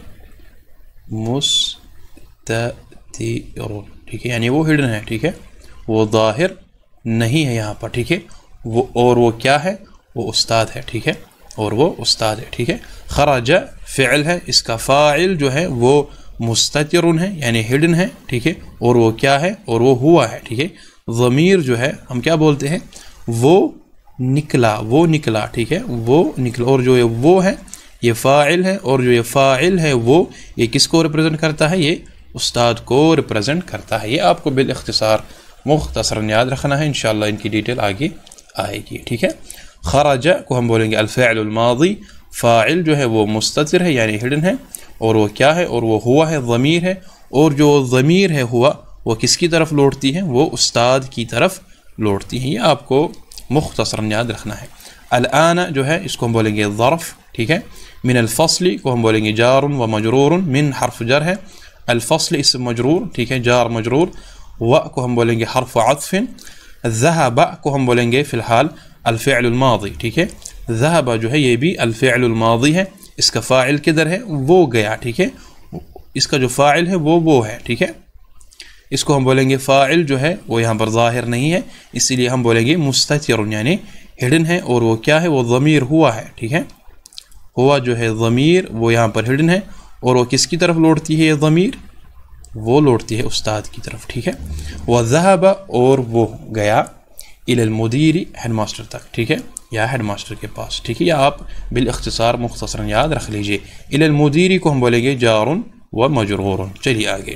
مستتر، ٹھیک ہے، یعنی وہ ہڈن ہے، ٹھیک ہے، وہ ظاہر نہیں ہے یہاں پر، ٹھیک ہے، وہ اور وہ کیا ہے؟ وہ استاد ہے، ٹھیک ہے، اور وہ استاد ہے، ٹھیک ہے۔ خرج فعل ہے، اس کا فاعل جو ہے وہ مستتر ہے، یعنی ہڈن ہے، ٹھیک ہے، اور وہ کیا ہے؟ اور وہ ہوا ہے، ٹھیک ہے۔ ضمیر جو ہے ہم کیا بولتے ہیں؟ وہ نکلا، وہ نکلا، ٹھیک ہے، وہ نکلا. اور جو وہ ہے یہ فاعل ہے، اور جو یہ فاعل ہے وہ یہ کس کو ریپرزینٹ کرتا ہے؟ یہ استاد کو ریپرزینٹ کرتا ہے. یہ آپ کو بالاختصار مختصراً یاد رکھنا ہے، انشاءاللہ ان کی ڈیٹیل آگے آئے گی. ٹھیک ہے. خرج کو ہم بولیں گے الفعل الماضی، فاعل جو ہے وہ مستتر ہے یعنی ہڈن ہے، اور وہ کیا ہے؟ اور وہ ہوا ہے، ضمیر ہے، اور جو ضمیر ہے ہوا وہ کس کی طرف لوٹتی ہے؟ وہ استاد کی طرف لوٹتی ہے. یہ آپ کو مختصراً یاد رکھنا ہے. الآن جو ہے اس کو ہم بولیں گے ظرف. ٹھیک ہے. من الفصل کو ہم بولیں گے جار و مجرور، من حرف جر ہے، الفصل اسم مجرور، ٹھیک ہے، جار مجرور. و کو ہم بولیں گے حرف عطف. ذهب کو ہم بولیں گے فی الحال الفعل الماضی. ٹھیک ہے. ذهب جو ہے یہ بھی الفعل الماضی ہے، اس کا فاعل کدھر ہے؟ وہ گیا. ٹھیک ہے. اس کا جو فاعل ہے وہ ہے. ٹھیک ہے. اس کو ہم بولیں گے فاعل جو ہے وہ یہاں پر ظاہر نہیں ہے، اسی لیے ہم بولیں گے مستتر یعنی ہڈن ہے، اور وہ کیا ہے؟ وہ ضمیر ہوا ہے. ٹھیک ہے. ہوا جو ہے ضمیر وہ یہاں پر ہڈن ہے، اور وہ کس کی طرف لوٹتی ہے؟ یہ ضمیر وہ لوٹتی ہے استاد کی طرف. ٹھیک ہے. وذهب اور وہ گیا الی المدیر ہیڈ ماسٹر تک. ٹھیک ہے، یا ہیڈ ماسٹر کے پاس. ٹھیک ہے. یا آپ بالاختصار مختصراً یاد رکھ لیجئے. الی المدیر کو ہم بولیں گے جار و مجرور. چلیے آگے.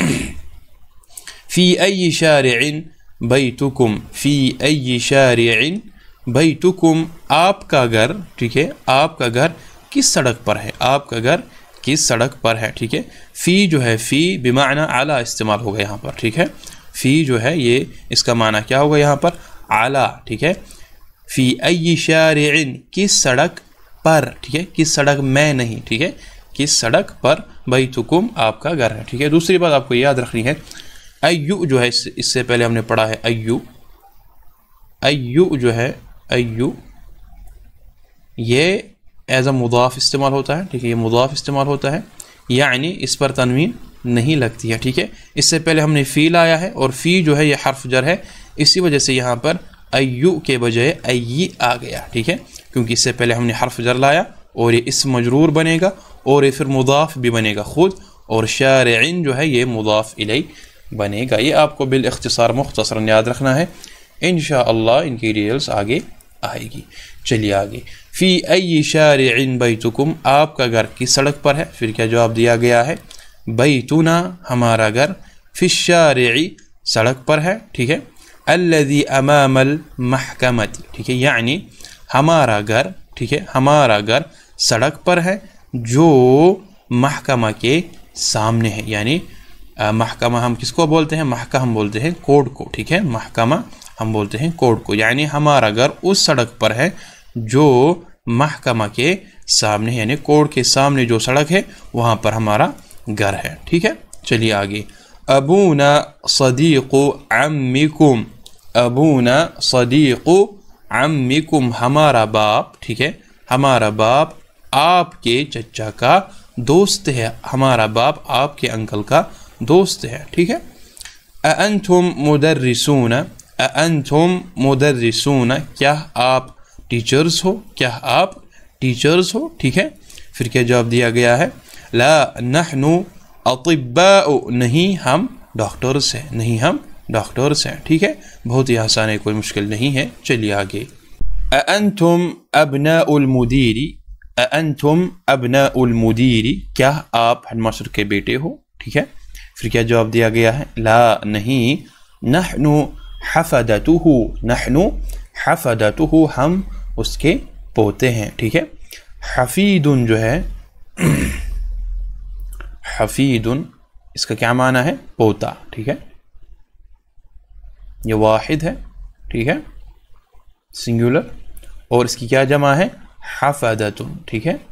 فی ای شارع بیتکم، فی ای شارع بیتکم آپ کا گھر. ٹھیک ہے. آپ کا گھر کس سڑک پر ہے؟ آپ کا گھر کس سڑک پر ہے؟ ٹھیک ہے. فی جو ہے فی بمعنی اعلیٰ استعمال ہوگا یہاں پر. ٹھیک ہے. فی جو ہے یہ اس کا معنی کیا ہوگا یہاں پر؟ اعلیٰ. ٹھیک ہے. فی ای شارع کس سڑک پر. ٹھیک ہے. کس سڑک میں نہیں. ٹھیک ہے. کس سڑک پر بیتکم آپ کا گھر ہے. ٹھیک ہے. دوسری بات آپ کو یاد رکھنی ہے، ایو جو ہے اس سے پہلے ہم نے پڑھا ہے ایو. ایو جو ہے ایو یہ ایز اے مضاف استعمال ہوتا ہے. ٹھیک ہے. یہ مضاف استعمال ہوتا ہے یعنی اس پر تنوین نہیں لگتی ہے. ٹھیک ہے. اس سے پہلے ہم نے فی لایا ہے، اور فی جو ہے یہ حرف جر ہے، اسی وجہ سے یہاں پر ایو کے بجائے ای آ گیا. ٹھیک ہے. کیونکہ اس سے پہلے ہم نے حرف جر لایا، اور یہ اسم مجرور بنے گا، اور یہ پھر مضاف بھی بنے گا خود، اور شارعین جو ہے یہ مضاف الی بنے گا. یہ آپ کو بالاختصار مختصراً یاد رکھنا ہے، انشاءاللہ ان کی ڈیٹیلز آگے آئے گی. چلیے آگے. فی ای شارع بیتکم آپ کا گھر کس سڑک پر ہے؟ پھر کیا جواب دیا گیا ہے؟ بیتنا ہمارا گھر، فی الشارع سڑک پر ہے. ٹھیک ہے. الذی امام المحکمۃ. ٹھیک ہے. یعنی ہمارا گھر، ٹھیک ہے، ہمارا گھر سڑک پر ہے جو محکمہ کے سامنے ہے. یعنی محکمہ ہم کس کو بولتے ہیں؟ محکمہ ہم بولتے ہیں کورٹ کو. ٹھیک ہے. محکمہ ہم بولتے ہیں کورٹ کو. یعنی ہمارا گھر اس سڑک پر ہے جو محکمہ کے سامنے، یعنی کورٹ کے سامنے جو سڑک ہے وہاں پر ہمارا گھر ہے. ٹھیک ہے. چلیے آگے. ابونا صدیق عمکم، ابونا صدیق عمکم ہمارا باپ. ٹھیک ہے. ہمارا باپ آپ کے چچا کا دوست ہے. ہمارا باپ آپ کے انکل کا دوست ہے. ٹھیک ہے. اانتم مدرسون، اانتم مدرسون کیا آپ ٹیچرز ہو؟ کیا آپ ٹیچرز ہو؟ ٹھیک ہے. پھر کیا جواب دیا گیا ہے؟ لا نحن اطباء نہیں ہم ڈاکٹرز ہیں، نہیں ہم ڈاکٹرز ہیں. ٹھیک ہے. بہت ہی آسان ہے، کوئی مشکل نہیں ہے. چلیے آگے. اانتم ابناء المدیر، اانتم ابناء المدیر کیا آپ ہیڈ ماسٹر کے بیٹے ہو؟ ٹھیک ہے. پھر کیا جواب دیا گیا ہے؟ لا نہیں، نحن حفدتہ، نحن حفدتہ ہم اس کے پوتے ہیں. ٹھیک ہے. حفید جو ہے حفید اس کا کیا معنی ہے؟ پوتا. ٹھیک ہے. یہ واحد ہے. ٹھیک ہے. سنگولر، اور اس کی کیا جمع ہے؟ حفدتن. ٹھیک ہے.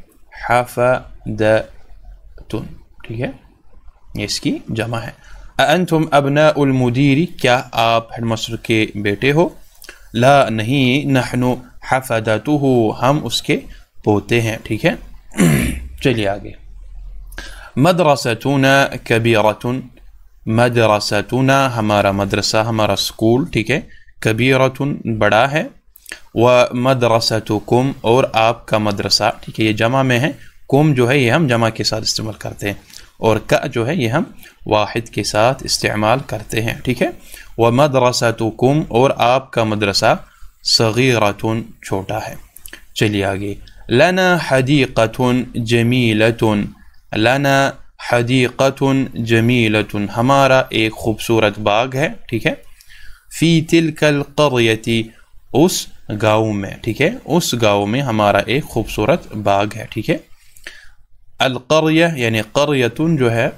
حفدتن. ٹھیک ہے. یہ اس کی جمع ہے. انتم ابناء المدیر کیا آپ ہیڈ ماسٹر کے بیٹے ہو؟ لا نہیں، نحن حفدتہ ہم اس کے پوتے ہیں. ٹھیک ہے. چلیے آگے. مدرستنا کبیرۃ، مدرستنا ہمارا مدرسہ، ہمارا اسکول. ٹھیک ہے. کبیرۃ بڑا ہے، ومدرستکم اور آپ کا مدرسہ. ٹھیک ہے. یہ جمع میں ہے، کم جو ہے یہ ہم جمع کے ساتھ استعمال کرتے ہیں، اور کا جو ہے یہ ہم واحد کے ساتھ استعمال کرتے ہیں. ٹھیک ہے. ومدرستکم اور آپ کا مدرسہ صغیرۃ چھوٹا ہے. چلیے آگے. لنا حدیقۃ جمیلۃ. لنا حدیقۃ جمیلۃ ہمارا ایک خوبصورت باغ ہے. ٹھیک ہے. فی تلک القریۃ اس گاؤں میں. ٹھیک ہے. اس گاؤں میں ہمارا ایک خوبصورت باغ ہے. ٹھیک ہے. القریہ یعنی قریۃ جو ہے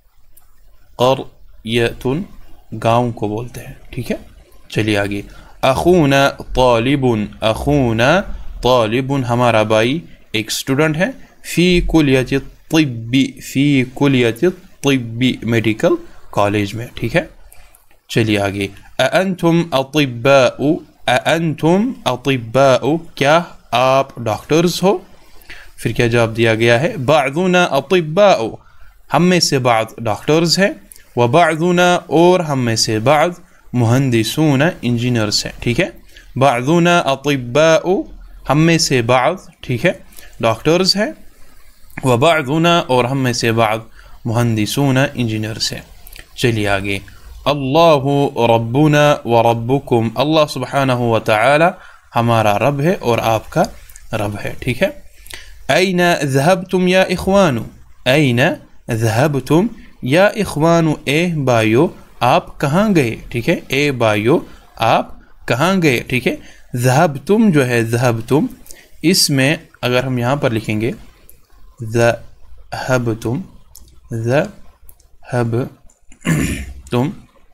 قریۃ گاؤں کو بولتے ہیں. ٹھیک ہے. چلیے آگے. اخونا طالب. اخونا طالب ہمارا بھائی ایک اسٹوڈنٹ ہے. فی کلیۃ الطب. فی کلیۃ الطب میڈیکل کالج میں. ٹھیک ہے. چلیے آگے. اانتم اطباء. اانتم اطباء کیا آپ ڈاکٹرز ہو؟ پھر کیا جواب دیا گیا ہے؟ بعضنا اطباء ہم میں سے بعض ڈاکٹرز ہیں. وبعضنا اور ہم میں سے بعض مہندسون انجینئرس ہیں. ٹھیک ہے. بعضنا اطباء ہم میں سے بعض ٹھیک ہے ڈاکٹرز ہیں. وبعضنا اور ہم میں سے بعض مہندسون انجینئرس ہیں. چلیے آگے. اللہ ربنا وربکم اللہ سبحانہ و تعالی ہمارا رب ہے اور آپ کا رب ہے. ٹھیک ہے. این ذهبتم یا اخوان. این ذهبتم یا اخوان اے بھائیو آپ کہاں گئے. ٹھیک ہے. اے بھائیو آپ کہاں گئے. ٹھیک ہے. ذهبتم جو ہے ذهبتم اس میں اگر ہم یہاں پر لکھیں گے ذهبتم ذهبتم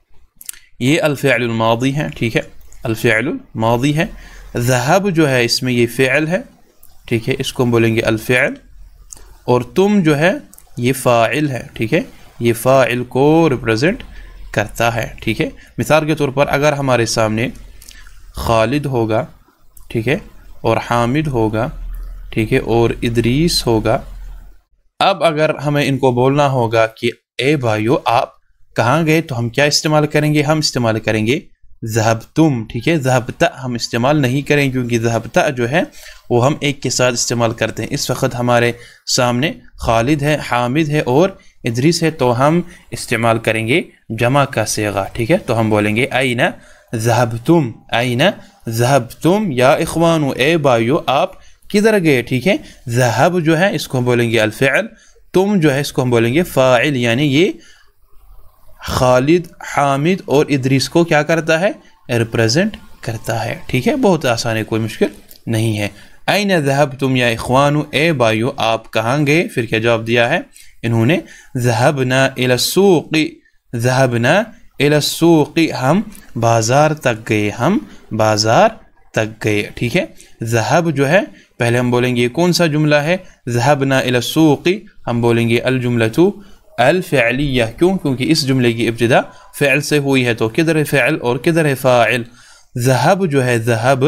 یہ الفعل الماضی ہے. ٹھیک ہے. الفعل الماضی ہے. ذهب جو ہے اس میں یہ فعل ہے. ٹھیک ہے. اس کو ہم بولیں گے الفعل. اور تم جو ہے یہ فاعل ہے. ٹھیک ہے. یہ فاعل کو ریپرزینٹ کرتا ہے. ٹھیک ہے. مثال کے طور پر اگر ہمارے سامنے خالد ہوگا ٹھیک ہے اور حامد ہوگا ٹھیک ہے اور ادریس ہوگا. اب اگر ہمیں ان کو بولنا ہوگا کہ اے بھائیو آپ کہاں گئے تو ہم کیا استعمال کریں گے؟ ہم استعمال کریں گے ذہبتم. ٹھیک ہے. ذہبت ہم استعمال نہیں کریں کیونکہ ذہبت جو ہے وہ ہم ایک کے ساتھ استعمال کرتے ہیں. اس وقت ہمارے سامنے خالد ہے حامد ہے اور ادریس ہے تو ہم استعمال کریں گے جمع کا صیغہ. ٹھیک ہے. تو ہم بولیں گے این ذہبتم. این ذہبتم یا اخوان اے بھائیو آپ کدھر گئے. ٹھیک ہے. ذہب جو ہے اس کو ہم بولیں گے الفعل. تم جو ہے اس کو ہم بولیں گے فاعل یعنی یہ خالد حامد اور ادریس کو کیا کرتا ہے؟ ریپرزینٹ کرتا ہے. ٹھیک ہے. بہت آسان ہے کوئی مشکل نہیں ہے. این ذہبتم یا اخوان اے بھائیو آپ کہاں گئے؟ پھر کیا جواب دیا ہے انہوں نے؟ ذہبنا الی السوق. ذہبنا الی السوق ہم بازار تک گئے. ہم بازار تک گئے. ٹھیک ہے. ذہب جو ہے پہلے ہم بولیں گے یہ کون سا جملہ ہے؟ ذہبنا الی السوق ہم بولیں گے الجملۃ الفعلیہ. کیوں؟ کیونکہ اس جملے کی ابتدا فعل سے ہوئی ہے تو کدھر ہے فعل اور کدھر ہے فاعل؟ ذہب جو ہے ذہب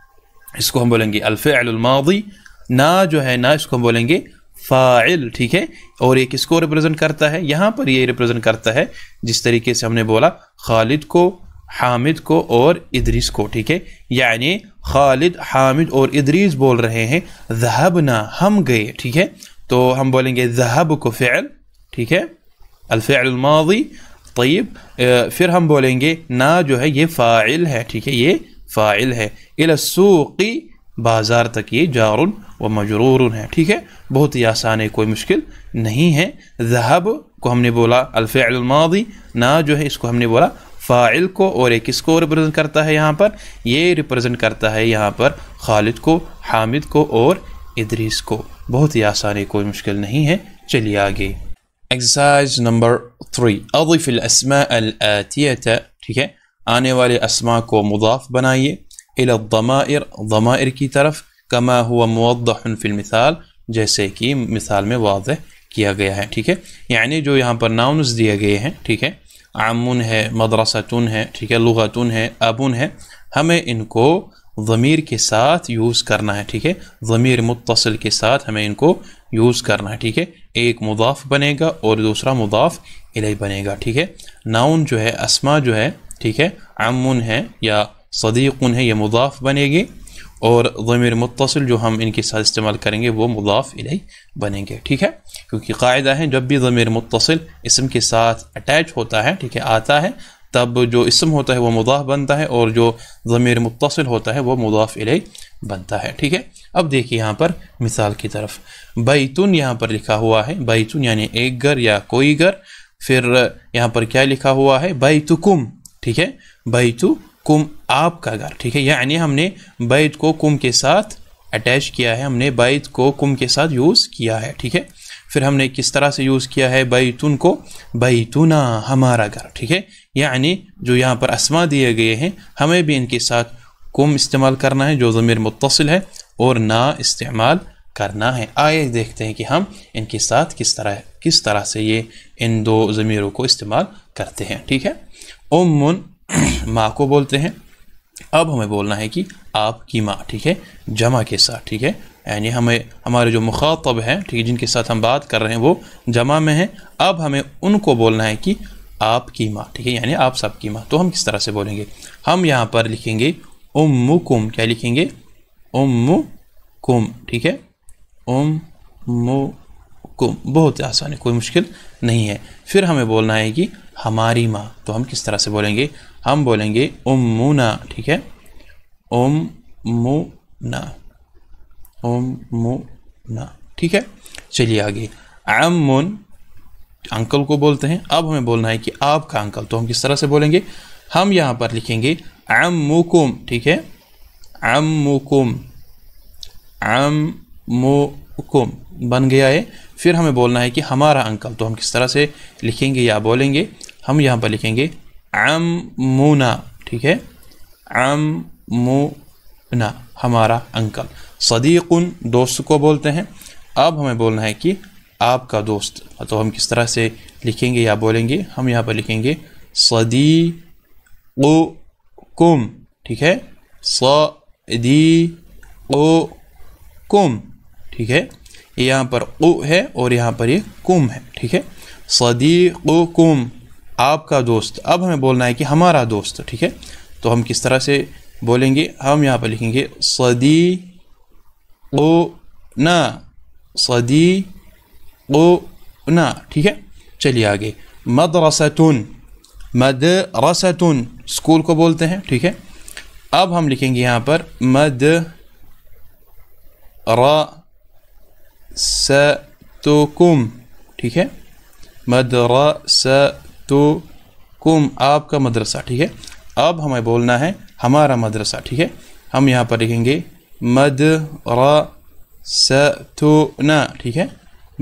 اس کو ہم بولیں گے الفعل الماضی. نا جو ہے نا اس کو ہم بولیں گے فاعل. ٹھیک ہے. اور یہ کس کو ریپرزینٹ کرتا ہے؟ یہاں پر یہ ریپرزینٹ کرتا ہے جس طریقے سے ہم نے بولا خالد کو حامد کو اور ادریس کو. ٹھیک ہے. یعنی خالد حامد اور ادریس بول رہے ہیں ذہبنا ہم گئے. ٹھیک ہے. تو ہم بولیں گے ذہب کو فعل. ٹھیک ہے. الفعل الماضی. طیب پھر ہم بولیں گے نا جو ہے یہ فاعل ہے. ٹھیک ہے. یہ فاعل ہے. الی السوق بازار تک یہ جار و مجرور ہے. ٹھیک ہے. بہت ہی آسان ہے کوئی مشکل نہیں ہے. ذہب کو ہم نے بولا الفعل الماضی. نا جو ہے اس کو ہم نے بولا فاعل کو اور ایک کس کو ریپرزینٹ کرتا ہے یہاں پر؟ یہ ریپرزینٹ کرتا ہے یہاں پر خالد کو حامد کو اور ادریس کو. بہت ہی آسان ہے کوئی مشکل نہیں ہے. چلیے آگے. ایکسرسائز نمبر 3 اضف الاسماء الآتیہ. ٹھیک ہے. آنے والے اسماء کو مضاف بنائیے الی الضمائر ضمائر کی طرف کما هو موضح فی المثال جیسے کہ مثال میں واضح کیا گیا ہے. ٹھیک ہے. یعنی جو یہاں پر ناؤنز دیے گئے ہیں ٹھیک ہے عامن ہے مدرستن ہے ٹھیک ہے لغتن ہے ابن ہے ہمیں ان کو ضمیر کے ساتھ یوز کرنا ہے. ٹھیک ہے. ضمیر متصل کے ساتھ ہمیں ان کو یوز کرنا ہے. ٹھیک ہے. ایک مضاف بنے گا اور دوسرا مضاف الیہ بنے گا. ٹھیک ہے. ناؤن جو ہے اسما جو ہے ٹھیک ہے عمن ہے یا صدیقن ہے یہ مضاف بنے گی اور ضمیر متصل جو ہم ان کے ساتھ استعمال کریں گے وہ مضاف الیہ بنیں گے. ٹھیک ہے. کیونکہ قاعدہ ہے جب بھی ضمیر متصل اسم کے ساتھ اٹیچ ہوتا ہے ٹھیک ہے آتا ہے تب جو اسم ہوتا ہے وہ مضاف بنتا ہے اور جو ضمیر متصل ہوتا ہے وہ مضاف الیہ بنتا ہے، ٹھیک ہے۔ اب دیکھیے یہاں پر مثال کی طرف، بیتن یہاں پر لکھا ہوا ہے، بیتن یعنی ایک گھر یا کوئی گھر، پھر یہاں پر کیا لکھا ہوا ہے، بیتکم، ٹھیک ہے، بیتکم آپ کا گھر، ٹھیک ہے، یعنی ہم نے بیت کو کم کے ساتھ اٹیچ کیا ہے، ہم نے بیت کو کم کے ساتھ یوز کیا ہے، ٹھیک ہے۔ پھر ہم نے کس طرح سے یوز کیا ہے بیتن کو، بیتنا ہمارا گھر، ٹھیک ہے، یعنی جو یہاں پر اسما دیے گئے ہیں ہمیں بھی ان کے ساتھ کم استعمال کرنا ہے جو ضمیر متصل ہے اور نا استعمال کرنا ہے۔ آئے دیکھتے ہیں کہ ہم ان کے ساتھ کس طرح سے یہ ان دو ضمیروں کو استعمال کرتے ہیں، ٹھیک ہے۔ امن ماں کو بولتے ہیں، اب ہمیں بولنا ہے کہ آپ کی ماں، ٹھیک ہے، جمع کے ساتھ، ٹھیک ہے، یعنی ہمارے جو مخاطب ہیں، ٹھیک ہے، جن کے ساتھ ہم بات کر رہے ہیں وہ جمع میں ہیں، اب ہمیں ان کو بولنا ہے کہ آپ کی ماں، ٹھیک ہے، یعنی آپ سب کی ماں۔ تو ہم کس طرح سے بولیں گے، ہم یہاں پر لکھیں گے امکم، کیا لکھیں گے، امکم، ٹھیک ہے، امکم، بہت آسان ہے، کوئی مشکل نہیں ہے۔ پھر ہمیں بولنا ہے کہ ہماری ماں، تو ہم کس طرح سے بولیں گے، ہم بولیں گے امنا، ٹھیک ہے، امنا، امنا، ٹھیک ہے۔ چلیے آگے، عمن انکل کو بولتے ہیں، اب ہمیں بولنا ہے کہ آپ کا انکل، تو ہم کس طرح سے بولیں گے، ہم یہاں پر لکھیں گے عمکم، ٹھیک ہے، عمکم، عمکم بن گیا ہے۔ پھر ہمیں بولنا ہے کہ ہمارا انکل، تو ہم کس طرح سے لکھیں گے یا بولیں گے، ہم یہاں پر لکھیں گے عمونا، ٹھیک ہے، عمونا ہمارا انکل۔ صدیق دوست کو بولتے ہیں، اب ہمیں بولنا ہے کہ آپ کا دوست، تو ہم کس طرح سے لکھیں گے یا بولیں گے، ہم یہاں پر لکھیں گے صدیقکم، ٹھیک ہے، صدیقکم، ٹھیک ہے، یہاں پر قو ہے اور یہاں پر یہ کم ہے، ٹھیک ہے، صدیقکم آپ کا دوست۔ اب ہمیں بولنا ہے کہ ہمارا دوست، ٹھیک ہے، تو ہم کس طرح سے بولیں گے، ہم یہاں پر لکھیں گے صدیقنا، صدیقنا، ٹھیک ہے۔ چلیے آگے، مدرستن، مدرستن اسکول کو بولتے ہیں، ٹھیک ہے، اب ہم لکھیں گے یہاں پر مدرستکم، ٹھیک ہے، مدرستکم آپ کا مدرسہ، ٹھیک ہے۔ اب ہمیں بولنا ہے ہمارا مدرسہ، ٹھیک ہے، ہم یہاں پر لکھیں گے مدرستنا، ٹھیک ہے،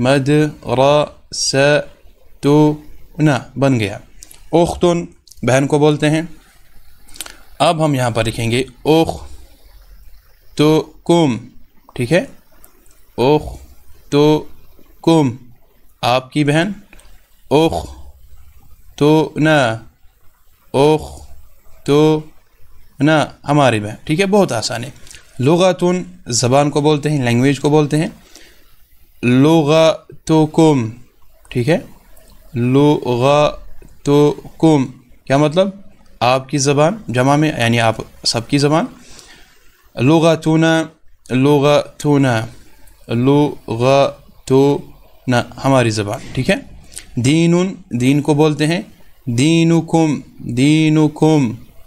مدرستنا بن گیا۔ اختن بہن کو بولتے ہیں، اب ہم یہاں پر لکھیں گے اختکم، ٹھیک ہے، اختکم آپ کی بہن، اختنا، اختنا ہماری بہن، ٹھیک ہے، بہت آسان ہے۔ لغتن زبان کو بولتے ہیں، لینگویج کو بولتے ہیں، لغتکم، ٹھیک ہے، لغتکم کیا مطلب، آپ کی زبان، جمع میں یعنی آپ سب کی زبان، لغتنا، لغتنا، لغتنا ہماری زبان، ٹھیک ہے۔ دین، دین کو بولتے ہیں، دینکم، دینکم،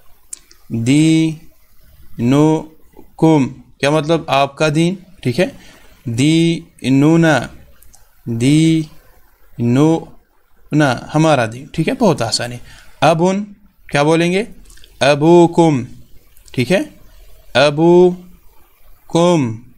دینکم کیا مطلب، آپ کا دین، ٹھیک ہے، دیننا، دیننا ہمارا دین، ٹھیک ہے، بہت آسان ہے۔ ابن کیا بولیں گے، ابوکم، ٹھیک ہے، ابوکم،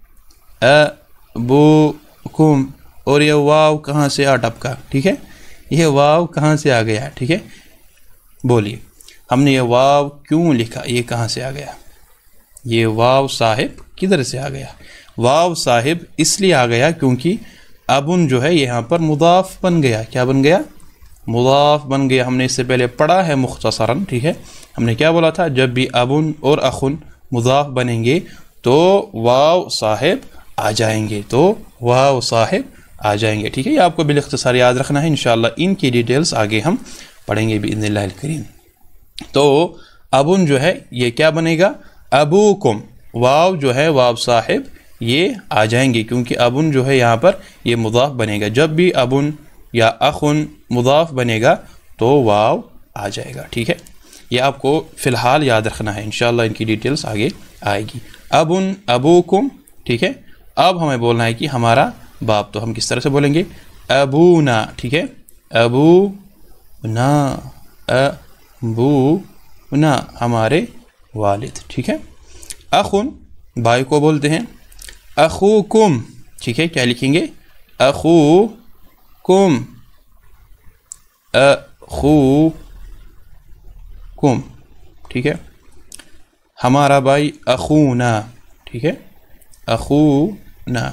ابوکم، اور یہ واو کہاں سے آ ٹپکا، ٹھیک ہے، یہ واو کہاں سے آ گیا، ٹھیک ہے، بولیے ہم نے یہ واو کیوں لکھا، یہ کہاں سے آ گیا، یہ واو صاحب کدھر سے آ گیا، واو صاحب اس لیے آ گیا کیونکہ ابن جو ہے یہاں پر مضاف بن گیا، کیا بن گیا، مضاف بن گیا۔ ہم نے اس سے پہلے پڑھا ہے مختصراً، ٹھیک ہے، ہم نے کیا بولا تھا، جب بھی ابن اور اخن مضاف بنیں گے تو واو صاحب آ جائیں گے، تو واو صاحب آ جائیں گے، ٹھیک ہے، یہ آپ کو بالاختصار یاد رکھنا ہے، انشاءاللہ ان کی ڈیٹیلز آگے ہم پڑھیں گے باذن اللہ الکریم۔ تو ابن جو ہے یہ کیا بنے گا، ابوکم، واو جو ہے واو صاحب یہ آ جائیں گے کیونکہ ابن جو ہے یہاں پر یہ مضاف بنے گا، جب بھی ابن یا اخن مضاف بنے گا تو واو آ جائے گا، ٹھیک ہے۔ یہ آپ کو فی الحال یاد رکھنا ہے، انشاءاللہ ان کی ڈیٹیلز آگے آئے گی. ابن ابوکم، ٹھیک ہے. اب ہمیں بولنا ہے کہ ہمارا باپ، تو ہم کس طرح سے بولیں گے؟ ابونا، ٹھیک ہے. ابونا، ابونا ہمارے والد، ٹھیک ہے. اخن بھائی کو بولتے ہیں اخوکم، ٹھیک ہے. کیا لکھیں گے؟ اخوکم، اخوکم، ٹھیک ہے. ہمارا بھائی اخونا، ٹھیک ہے. اخونا،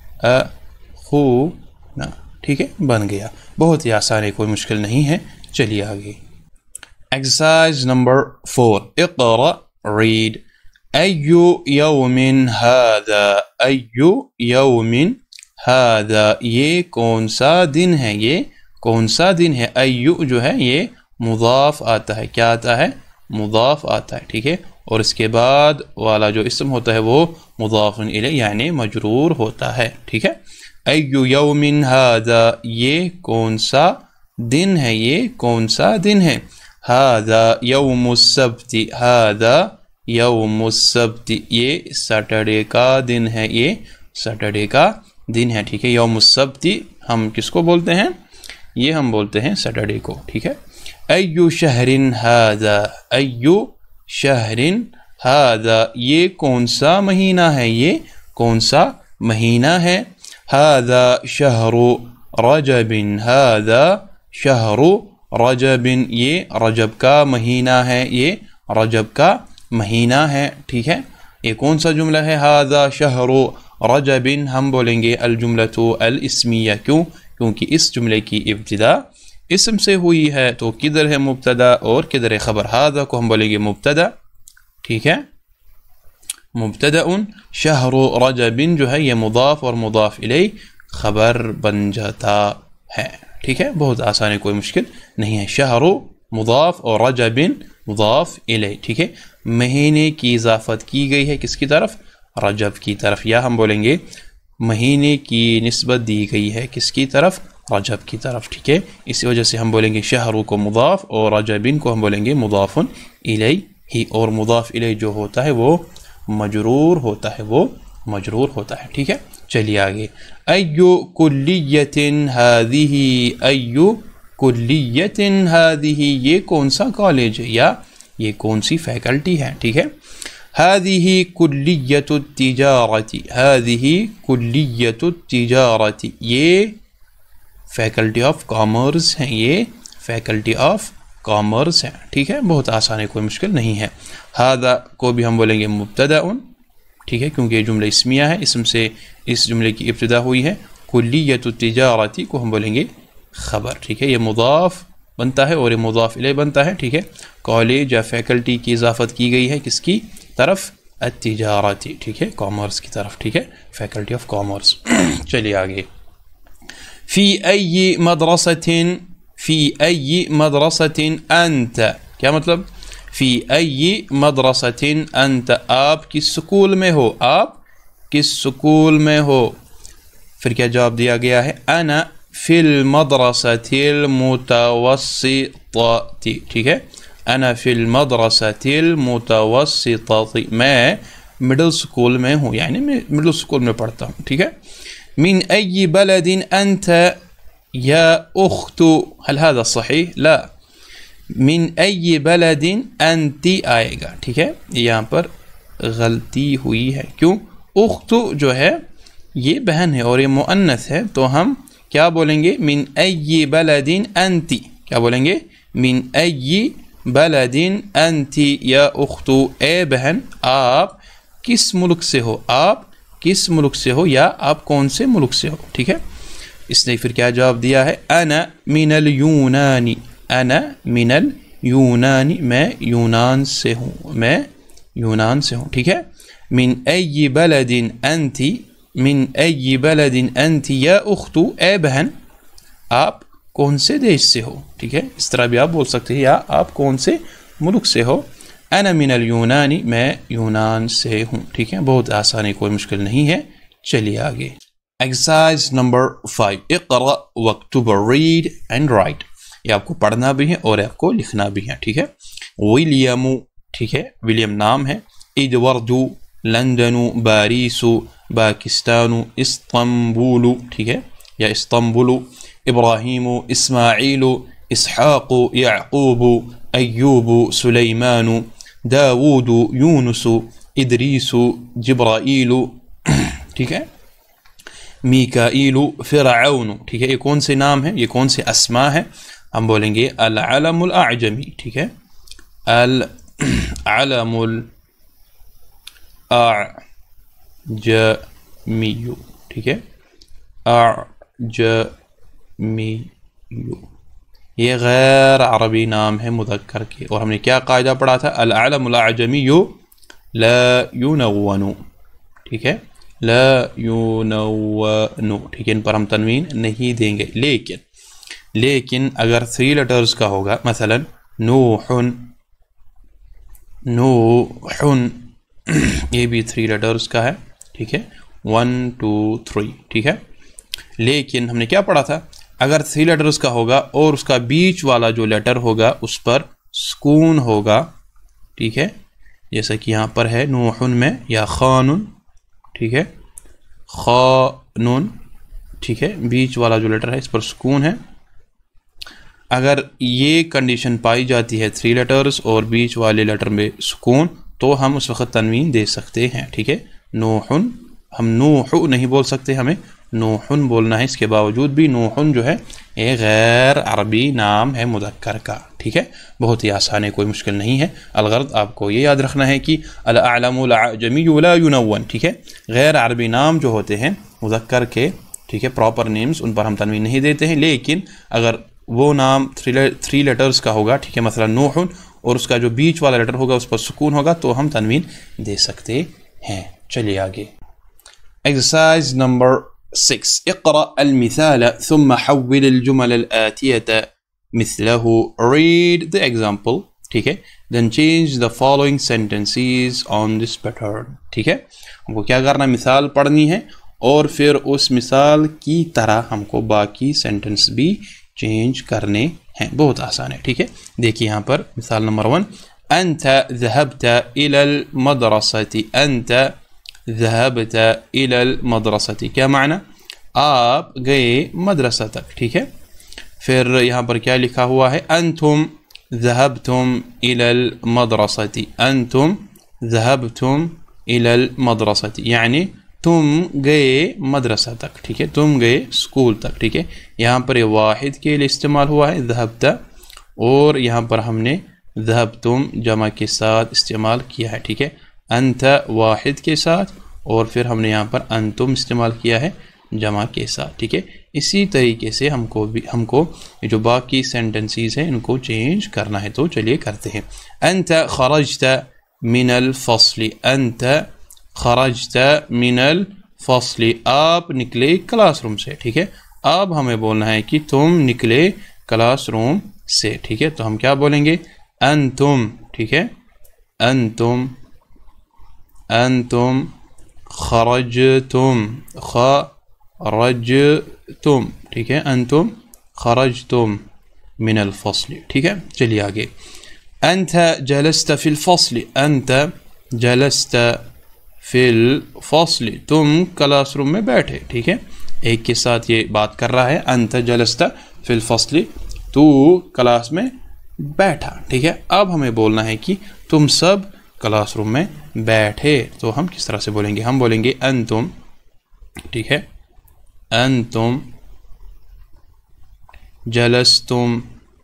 اخونا، ٹھیک ہے. بن گیا، بہت ہی آسان ہے، کوئی مشکل نہیں ہے. چلیے آگے. Exercise number 4. اقرأ read. ایو یوم ھذا، ایو یوم ھذا، یہ کون سا دن ہے، یہ کون سا دن ہے. ایو جو ہے یہ مضاف آتا ہے. کیا آتا ہے؟ مضاف آتا ہے، ٹھیک ہے. اور اس کے بعد والا جو اسم ہوتا ہے وہ مضاف الیہ یعنی مجرور ہوتا ہے، ٹھیک ہے. ایو یوم ھذا، یہ کون سا دن ہے، یہ کون سا دن ہے. ھذا یوم السبت، ھذا یوم السبت، یہ سیٹرڈے کا دن ہے، یہ سیٹرڈے کا دن ہے، ٹھیک ہے. یوم السبت ہم کس کو بولتے ہیں؟ یہ ہم بولتے ہیں سیٹرڈے کو، ٹھیک ہے. ایو شہر ھذا، ایو شہر ھذا، یہ کون سا مہینہ ہے، یہ کون سا مہینہ ہے. ھذا شہر رجب، ھذا شہر رجب، یہ رجب کا مہینہ ہے، یہ رجب کا مہینہ ہے، ٹھیک ہے. یہ کون سا جملہ ہے؟ ھذا شہر رجب، ہم بولیں گے الجملۃ الاسمیہ. کیوں؟ کیونکہ اس جملے کی ابتدا اسم سے ہوئی ہے، تو کدھر ہے مبتدا اور کدھر ہے خبر. ھذا کو ہم بولیں گے مبتدا، ٹھیک ہے. مبتدا شہر رجب جو ہے یہ مضاف اور مضاف الیہ خبر بن جاتا ہے، ٹھیک ہے. بہت آسان ہے، کوئی مشکل نہیں ہے. شہر مضاف اور رجب مضاف الیہ، ٹھیک ہے. مہینے کی اضافت کی گئی ہے کس کی طرف؟ رجب کی طرف. یا ہم بولیں گے مہینے کی نسبت دی گئی ہے کس کی طرف؟ رجب کی طرف، ٹھیک ہے. اسی وجہ سے ہم بولیں گے شہر کو مضاف اور رجب کو ہم بولیں گے مضاف الیہ ہی. اور مضاف الیہ جو ہوتا ہے وہ مجرور ہوتا ہے، وہ مجرور ہوتا ہے، ٹھیک ہے. چلیے آگے. ایو کلیۃ ھذہ، ایو کلیۃ ھذہ، یہ کون سا کالج ہے یا یہ کون سی فیکلٹی ہے، ٹھیک ہے. ھذہ کلیۃ التجارۃ، ھذہ کلیۃ التجارۃ، یہ فیکلٹی آف کامرس ہیں، یہ فیکلٹی آف کامرس ہے، ٹھیک ہے. بہت آسان ہے، کوئی مشکل نہیں ہے. ھذا کو بھی ہم بولیں گے مبتدا، ٹھیک ہے، کیونکہ یہ جملہ اسمیہ ہے، اسم سے اس جملے کی ابتدا ہوئی ہے. کلیۃ التجارۃ کو ہم بولیں گے خبر، ٹھیک ہے. یہ مضاف بنتا ہے اور یہ مضاف الیہ بنتا ہے، ٹھیک ہے. کالج یا فیکلٹی کی اضافت کی گئی ہے کس کی طرف؟ التجارتی، ٹھیک ہے، کامرس کی طرف، ٹھیک ہے، فیکلٹی آف کامرس. چلیے آگے. فی ای مدرسۃ، فی ای مدرسۃ انت، کیا مطلب؟ فی ای مدرسۃ انت، آپ کس سکول میں ہو، آپ کس سکول میں ہو. پھر کیا جواب دیا گیا ہے؟ انا فی المدرسۃ المتوسطۃ، ٹھیک ہے. انا فی المدرسۃ المتوسطۃ، میں مڈل سکول میں ہوں، یعنی میں مڈل سکول میں پڑھتا ہوں، ٹھیک ہے. من ای بلد انت یا اخت، هل هذا صحیح؟ لا، من ای بلد انت آئے گا، ٹھیک ہے. یہاں پر غلطی ہوئی ہے. کیوں؟ اخت جو ہے یہ بہن ہے اور یہ مؤنث ہے، تو ہم کیا بولیں گے؟ من ای بلد انت، کیا بولیں گے؟ من ای بلد انت یا اخت، اے بہن آپ کس ملک سے ہو، آپ کس ملک سے ہو یا آپ کون سے ملک سے ہو، ٹھیک ہے. اس نے پھر کیا جواب دیا ہے؟ انا من الیونان، انا من الیونان، میں یونان سے ہوں، میں یونان سے ہوں، ٹھیک ہے. من ای بلد انت، من ای بلد انت یا اخت، اے بہن آپ کون سے دیش سے ہو، ٹھیک ہے. اس طرح بھی آپ بول سکتے ہیں، یا آپ کون سے ملک سے ہو. انا من الیونان، میں یونان سے ہوں، ٹھیک ہے. بہت آسان ہے، کوئی مشکل نہیں ہے. چلیے آگے. Exercise number 5. اقرأ واکتب، ریڈ اینڈ رائٹ. یہ آپ کو پڑھنا بھی ہے اور آپ کو لکھنا بھی ہے، ٹھیک ہے. विलियम, ठीक है, विलियम नाम है। एडवर्ड, लंदन, बारिस, पाकिस्तान, इस्तांबुल, ठीक है, या इस्तांबुल, इब्राहिम, इस्माइल, इसहाक, याकूब, अय्यूब, सुलेमान, दाऊद, यूनुस, इदरीस, जिब्राइल, ठीक है, मीकाइल, फिरऔन, ठीक है। ये कौन से नाम है, ये कौन से अस्मा है? हम बोलेंगे अल अलमुल अअजमी, ठीक है, अल अलमुल अअजमी, ठीक है, अअजमी, ये गैर अरबी नाम है मुज़क्कर के। और हमने क्या कायदा पढ़ा था? अल अलमुल अअजमी ला युनव्वनु, ठीक है, ला युनव्वनु, ठीक है, इन पर हम तनवीन नहीं देंगे। लेकिन अगर 3 लेटर्स का होगा, मसलन नूहुन, नूहुन, ये भी 3 लेटर्स का है, ठीक है, 1 2 3, ठीक है। लेकिन हमने क्या पढ़ा था? अगर 3 लेटर्स का होगा और उसका बीच वाला जो लेटर होगा उस पर सुकून होगा, ठीक है, जैसा कि यहाँ पर है नूहुन में, या खानुन, ठीक है, खानुन, ठीक है, बीच वाला जो लेटर है इस पर सुकून है। अगर ये कंडीशन पाई जाती है 3 लेटर्स और बीच वाले लेटर में सुकून, तो हम उस वक्त तनवीन दे सकते हैं, ठीक है। नूहुन, हम नूहु नहीं बोल सकते, हमें नूहुन बोलना है। इसके बावजूद भी नूहुन जो है एक गैर अरबी नाम है मुज़क्कर का, ठीक है, बहुत ही आसान है, कोई मुश्किल नहीं है। अलगर्द आपको ये याद रखना है कि अल अअलमुल अअजमी ला युनव्वन, ठीक है, गैर अरबी नाम जो होते हैं मुज़क्कर के, ठीक है, प्रॉपर नेम्स, उन पर हम तनवीन नहीं देते हैं। लेकिन अगर वो नाम 3 लेटर्स का होगा, ठीक है, मसलन नूहुन, और उसका जो बीच वाला लेटर होगा उस पर सुकून होगा, तो हम तनवीन दे सकते हैं। चलिए आगे। एक्सरसाइज नंबर 6, इक़रा अल-मिसाल थुम्मा हव्विल अल-जुमल अल-आतियता मिस्लहु, रीड द एग्जाम्पल, ठीक है, then change the following sentences on this pattern, ठीक है। हमको क्या करना, मिसाल पढ़नी है और फिर उस मिसाल की तरह हमको बाकी सेंटेंस भी चेंज करने हैं, बहुत आसान है, ठीक है। देखिए यहाँ पर मिसाल नंबर 1, अंत ज़हबत इलल मदरसती, अंत ज़हबत इलल मदरसती, क्या माना? आप गए मदरसा तक, ठीक है। फिर यहाँ पर क्या लिखा हुआ है? अंतुम ज़हबतुम इलल मदरसती, अंतुम ज़हबतुम इलल मदरसती, यानी तुम गए मदरसा तक, ठीक है, तुम गए स्कूल तक, ठीक है। यहाँ पर ये वाहिद के लिए इस्तेमाल हुआ है ज़हबता, और यहाँ पर हमने ज़हबतुम जमा के साथ इस्तेमाल किया है, ठीक है, अंत वाहिद के साथ, और फिर हमने यहाँ पर अंतुम इस्तेमाल किया है जमा के साथ, ठीक है। इसी तरीके से हमको जो बाकी सेंटेंसेस हैं इनको चेंज करना है, तो चलिए करते हैं। अंत खरजत मिनल फस्ली, अंत खरजत मिनल फस्ली, आप निकले क्लास रूम से, ठीक है। अब हमें बोलना है कि तुम निकले क्लास रूम से, ठीक है, तो हम क्या बोलेंगे? अंतुम, ठीक है, अंतुम, अंतुम खरजतुम, खरजतुम, ठीक है, अंतुम खरजतुम मिनल फस्ली, ठीक है। चलिए आगे। अंत जलस्त फिल फस्ली, अंत जलस्त फिल फस्ली, तुम क्लास रूम में बैठे, ठीक है, एक के साथ ये बात कर रहा है। अंत जलस्त फिल फस्ली, तू क्लास में बैठा, ठीक है। अब हमें बोलना है कि तुम सब क्लास रूम में बैठे, तो हम किस तरह से बोलेंगे? हम बोलेंगे अंतुम, ठीक है, अंतुम जलस्तुम,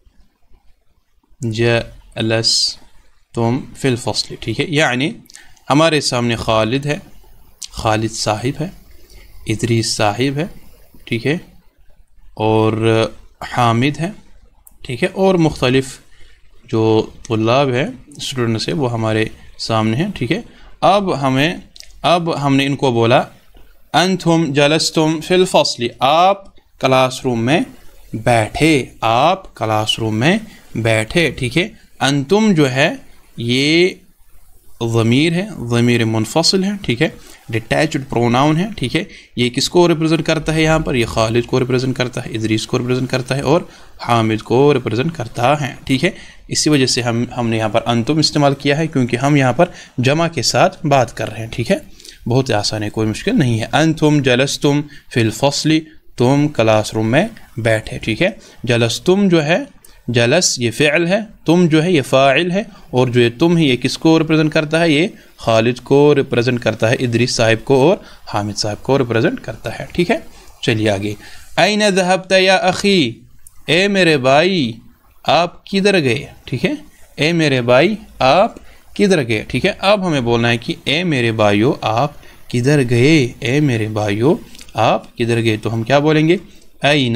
जलस्तुम फिल फस्ली, ठीक है। यानी हमारे सामने खालिद है, खालिद साहिब है, इदरीस साहिब है, ठीक है, और हामिद है, ठीक है, और मुख्तलिफ जो तुल्लाब है, स्टूडेंट्स है, वो हमारे सामने हैं, ठीक है। अब हमने इनको बोला अंतुम जलस्तुम फिल फस्ली, आप क्लासरूम में बैठे, आप क्लासरूम में बैठे, ठीक है। अंतुम जो है ये ज़मीर है, ज़मीर मुनफसिल है, ठीक है, डिटैच्ड प्रोनाउन है, ठीक है। ये किसको रिप्रेजेंट करता है? यहाँ पर ये खालिद को रिप्रेजेंट करता है, इदरीस को रिप्रेजेंट करता है, और हामिद को रिप्रेजेंट करता है, ठीक है। اسی وجہ سے ہم نے یہاں پر انتم استعمال کیا ہے، کیونکہ ہم یہاں پر جمع کے ساتھ بات کر رہے ہیں، ٹھیک ہے؟ بہت آسان ہے، کوئی مشکل نہیں ہے۔ انتم جلستم فی الفصل، تم کلاس روم میں بیٹھے، ٹھیک ہے؟ جلستم جو ہے، جلس یہ فعل ہے، تم جو ہے یہ فاعل ہے، اور جو یہ تم ہے یہ کس کو ریپرزینٹ کرتا ہے؟ یہ خالد کو ریپرزینٹ کرتا ہے، ادریس صاحب کو اور حامد صاحب کو ریپرزینٹ کرتا ہے، ٹھیک ہے؟ چلیے آگے۔ این ذہبت یا اخی، اے میرے بھائی آپ کدھر گئے، ٹھیک ہے؟ اے میرے بھائی آپ کدھر گئے، ٹھیک ہے؟ اب ہمیں بولنا ہے کہ اے میرے بھائیو آپ کدھر گئے، اے میرے بھائیو آپ کدھر گئے، تو ہم کیا بولیں گے؟ این،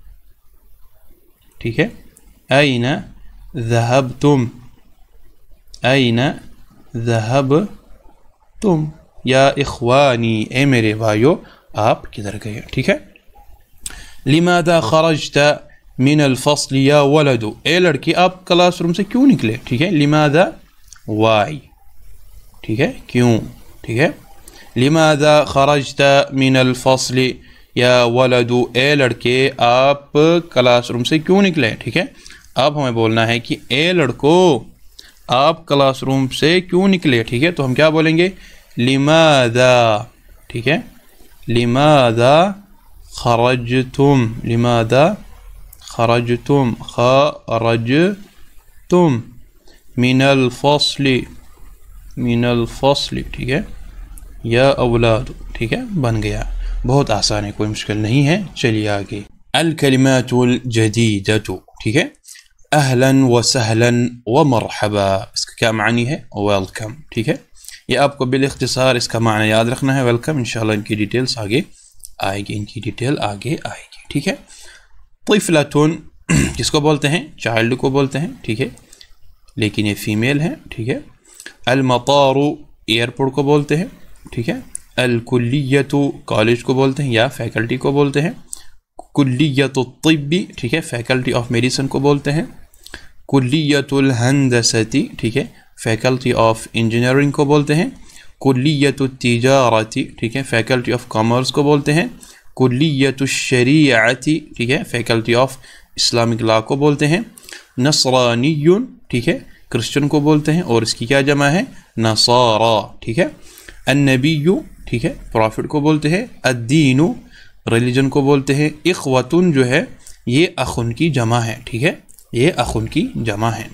ٹھیک ہے؟ این ذہبتم، این ذہبتم یا اخوانی، اے میرے بھائیو آپ کدھر گئے، ٹھیک ہے؟ لماذا خرجت من الفصل یا ولد، اے لڑکی آپ کلاس روم سے کیوں نکلے، ٹھیک ہے؟ لماذا وائی، ٹھیک ہے؟ کیوں، ٹھیک ہے؟ لماذا خرجت من الفصل یا ولد، اے لڑکے آپ کلاس روم سے کیوں نکلے، ٹھیک ہے؟ اب ہمیں بولنا ہے کہ اے لڑکو آپ کلاس روم سے کیوں نکلے، ٹھیک ہے؟ تو ہم کیا بولیں گے؟ لماذا، ٹھیک ہے؟ لماذا خرجتم، لماذا خرجتم، خرجتم من الفصل، من الفصل، ٹھیک ہے؟ یا اولاد، ٹھیک ہے؟ بن گیا، بہت آسان ہے، کوئی مشکل نہیں ہے۔ چلیے آگے۔ الکلمات الجدیدۃ، ٹھیک ہے؟ اہلا وسہلا ومرحبا، اس کا کیا معنی ہے؟ ویلکم، ٹھیک ہے؟ یہ آپ کو بالاختصار اس کا معنی یاد رکھنا ہے، ویلکم۔ انشاءاللہ ان کی ڈیٹیلز آگے آئے گی، ان کی ڈیٹیل آگے آئے گی، ٹھیک ہے؟ طفلۃ کس کو بولتے ہیں؟ چائلڈ کو بولتے ہیں، ٹھیک ہے؟ لیکن یہ فیمیل ہے، ٹھیک ہے؟ المطار ایئرپورٹ کو بولتے ہیں، ٹھیک ہے؟ الکلیۃ کالج کو بولتے ہیں یا فیکلٹی کو بولتے ہیں۔ کلیۃ الطب، ٹھیک ہے؟ فیکلٹی آف میڈیسن کو بولتے ہیں۔ کلیۃ الہندسۃ، ٹھیک ہے؟ فیکلٹی آف انجینئرنگ کو بولتے ہیں۔ کلیۃ التجارت، ٹھیک ہے؟ فیکلٹی آف کامرس کو بولتے ہیں۔ کلیۃ الشریعت، ٹھیک ہے؟ فیکلٹی آف اسلامک لا کو بولتے ہیں۔ نصرانی، ٹھیک ہے؟ کرسچن کو بولتے ہیں، اور اس کی کیا جمع ہے؟ نصارا، ٹھیک ہے؟ النبی، ٹھیک ہے؟ پرافٹ کو بولتے ہیں۔ الدین، ریلیجن کو بولتے ہیں۔ اخوتن جو ہے یہ اخن کی جمع ہے، ٹھیک ہے؟ یہ اخن کی جمع ہے۔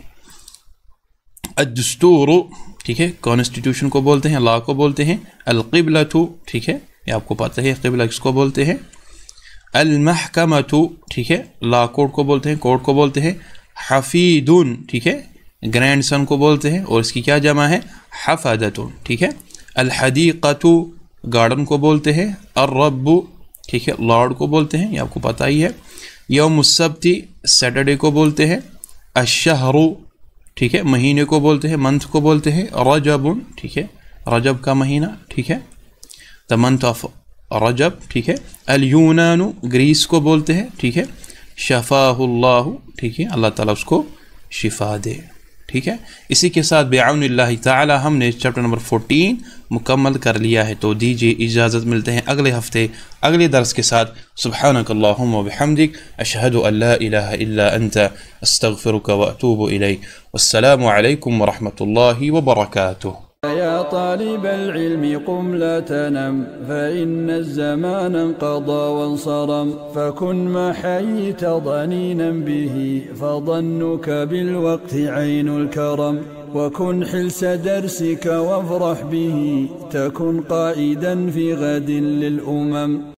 الدستور، ٹھیک ہے؟ کانسٹیٹیوشن کو بولتے ہیں، لا کو بولتے ہیں۔ القبلۃ، ٹھیک ہے؟ یہ آپ کو پتہ ہے قبلہ کس کو بولتے ہیں۔ المحکمۃ، ٹھیک ہے؟ لا کورٹ کو بولتے ہیں، کورٹ کو بولتے ہیں۔ حفید، ٹھیک ہے؟ گرینڈ سن کو بولتے ہیں، اور اس کی کیا جمع ہے؟ حفدۃ، ٹھیک ہے؟ الحدیقۃ، گارڈن کو بولتے ہیں۔ الرب، ٹھیک ہے؟ لارڈ کو بولتے ہیں، یہ آپ کو پتہ ہی ہے۔ یوم السبت، سیٹرڈے کو بولتے ہیں۔ الشہر، ٹھیک ہے؟ مہینے کو بولتے ہیں، منتھ کو بولتے ہیں۔ رجب، ٹھیک ہے؟ رجب کا مہینہ، ٹھیک ہے؟ دا منتھ آف رجب، ٹھیک ہے؟ الیونان، گریس کو بولتے ہیں، ٹھیک ہے؟ شفاہ اللہ، ٹھیک ہے؟ اللہ تعالیٰ اس کو شفا دے، ٹھیک ہے؟ اسی کے ساتھ بعون اللہ تعالی ہم نے چیپٹر نمبر 14 مکمل کر لیا ہے، تو دیجیے اجازت، ملتے ہیں اگلے ہفتے اگلے درس کے ساتھ۔ سبحانک اللہم وبحمدک، اشہد ان لا الہ الا انت، استغفرک واتوب الیک۔ والسلام علیکم ورحمۃ اللہ وبرکاتہ۔ يا طالب العلم قم لا تنم، فإن الزمان انقضى وانصرم، فكن ما حييت ضنينا به، فظنك بالوقت عين الكرم، وكن حلس درسك وافرح به، تكن قائدا في غد للأمم.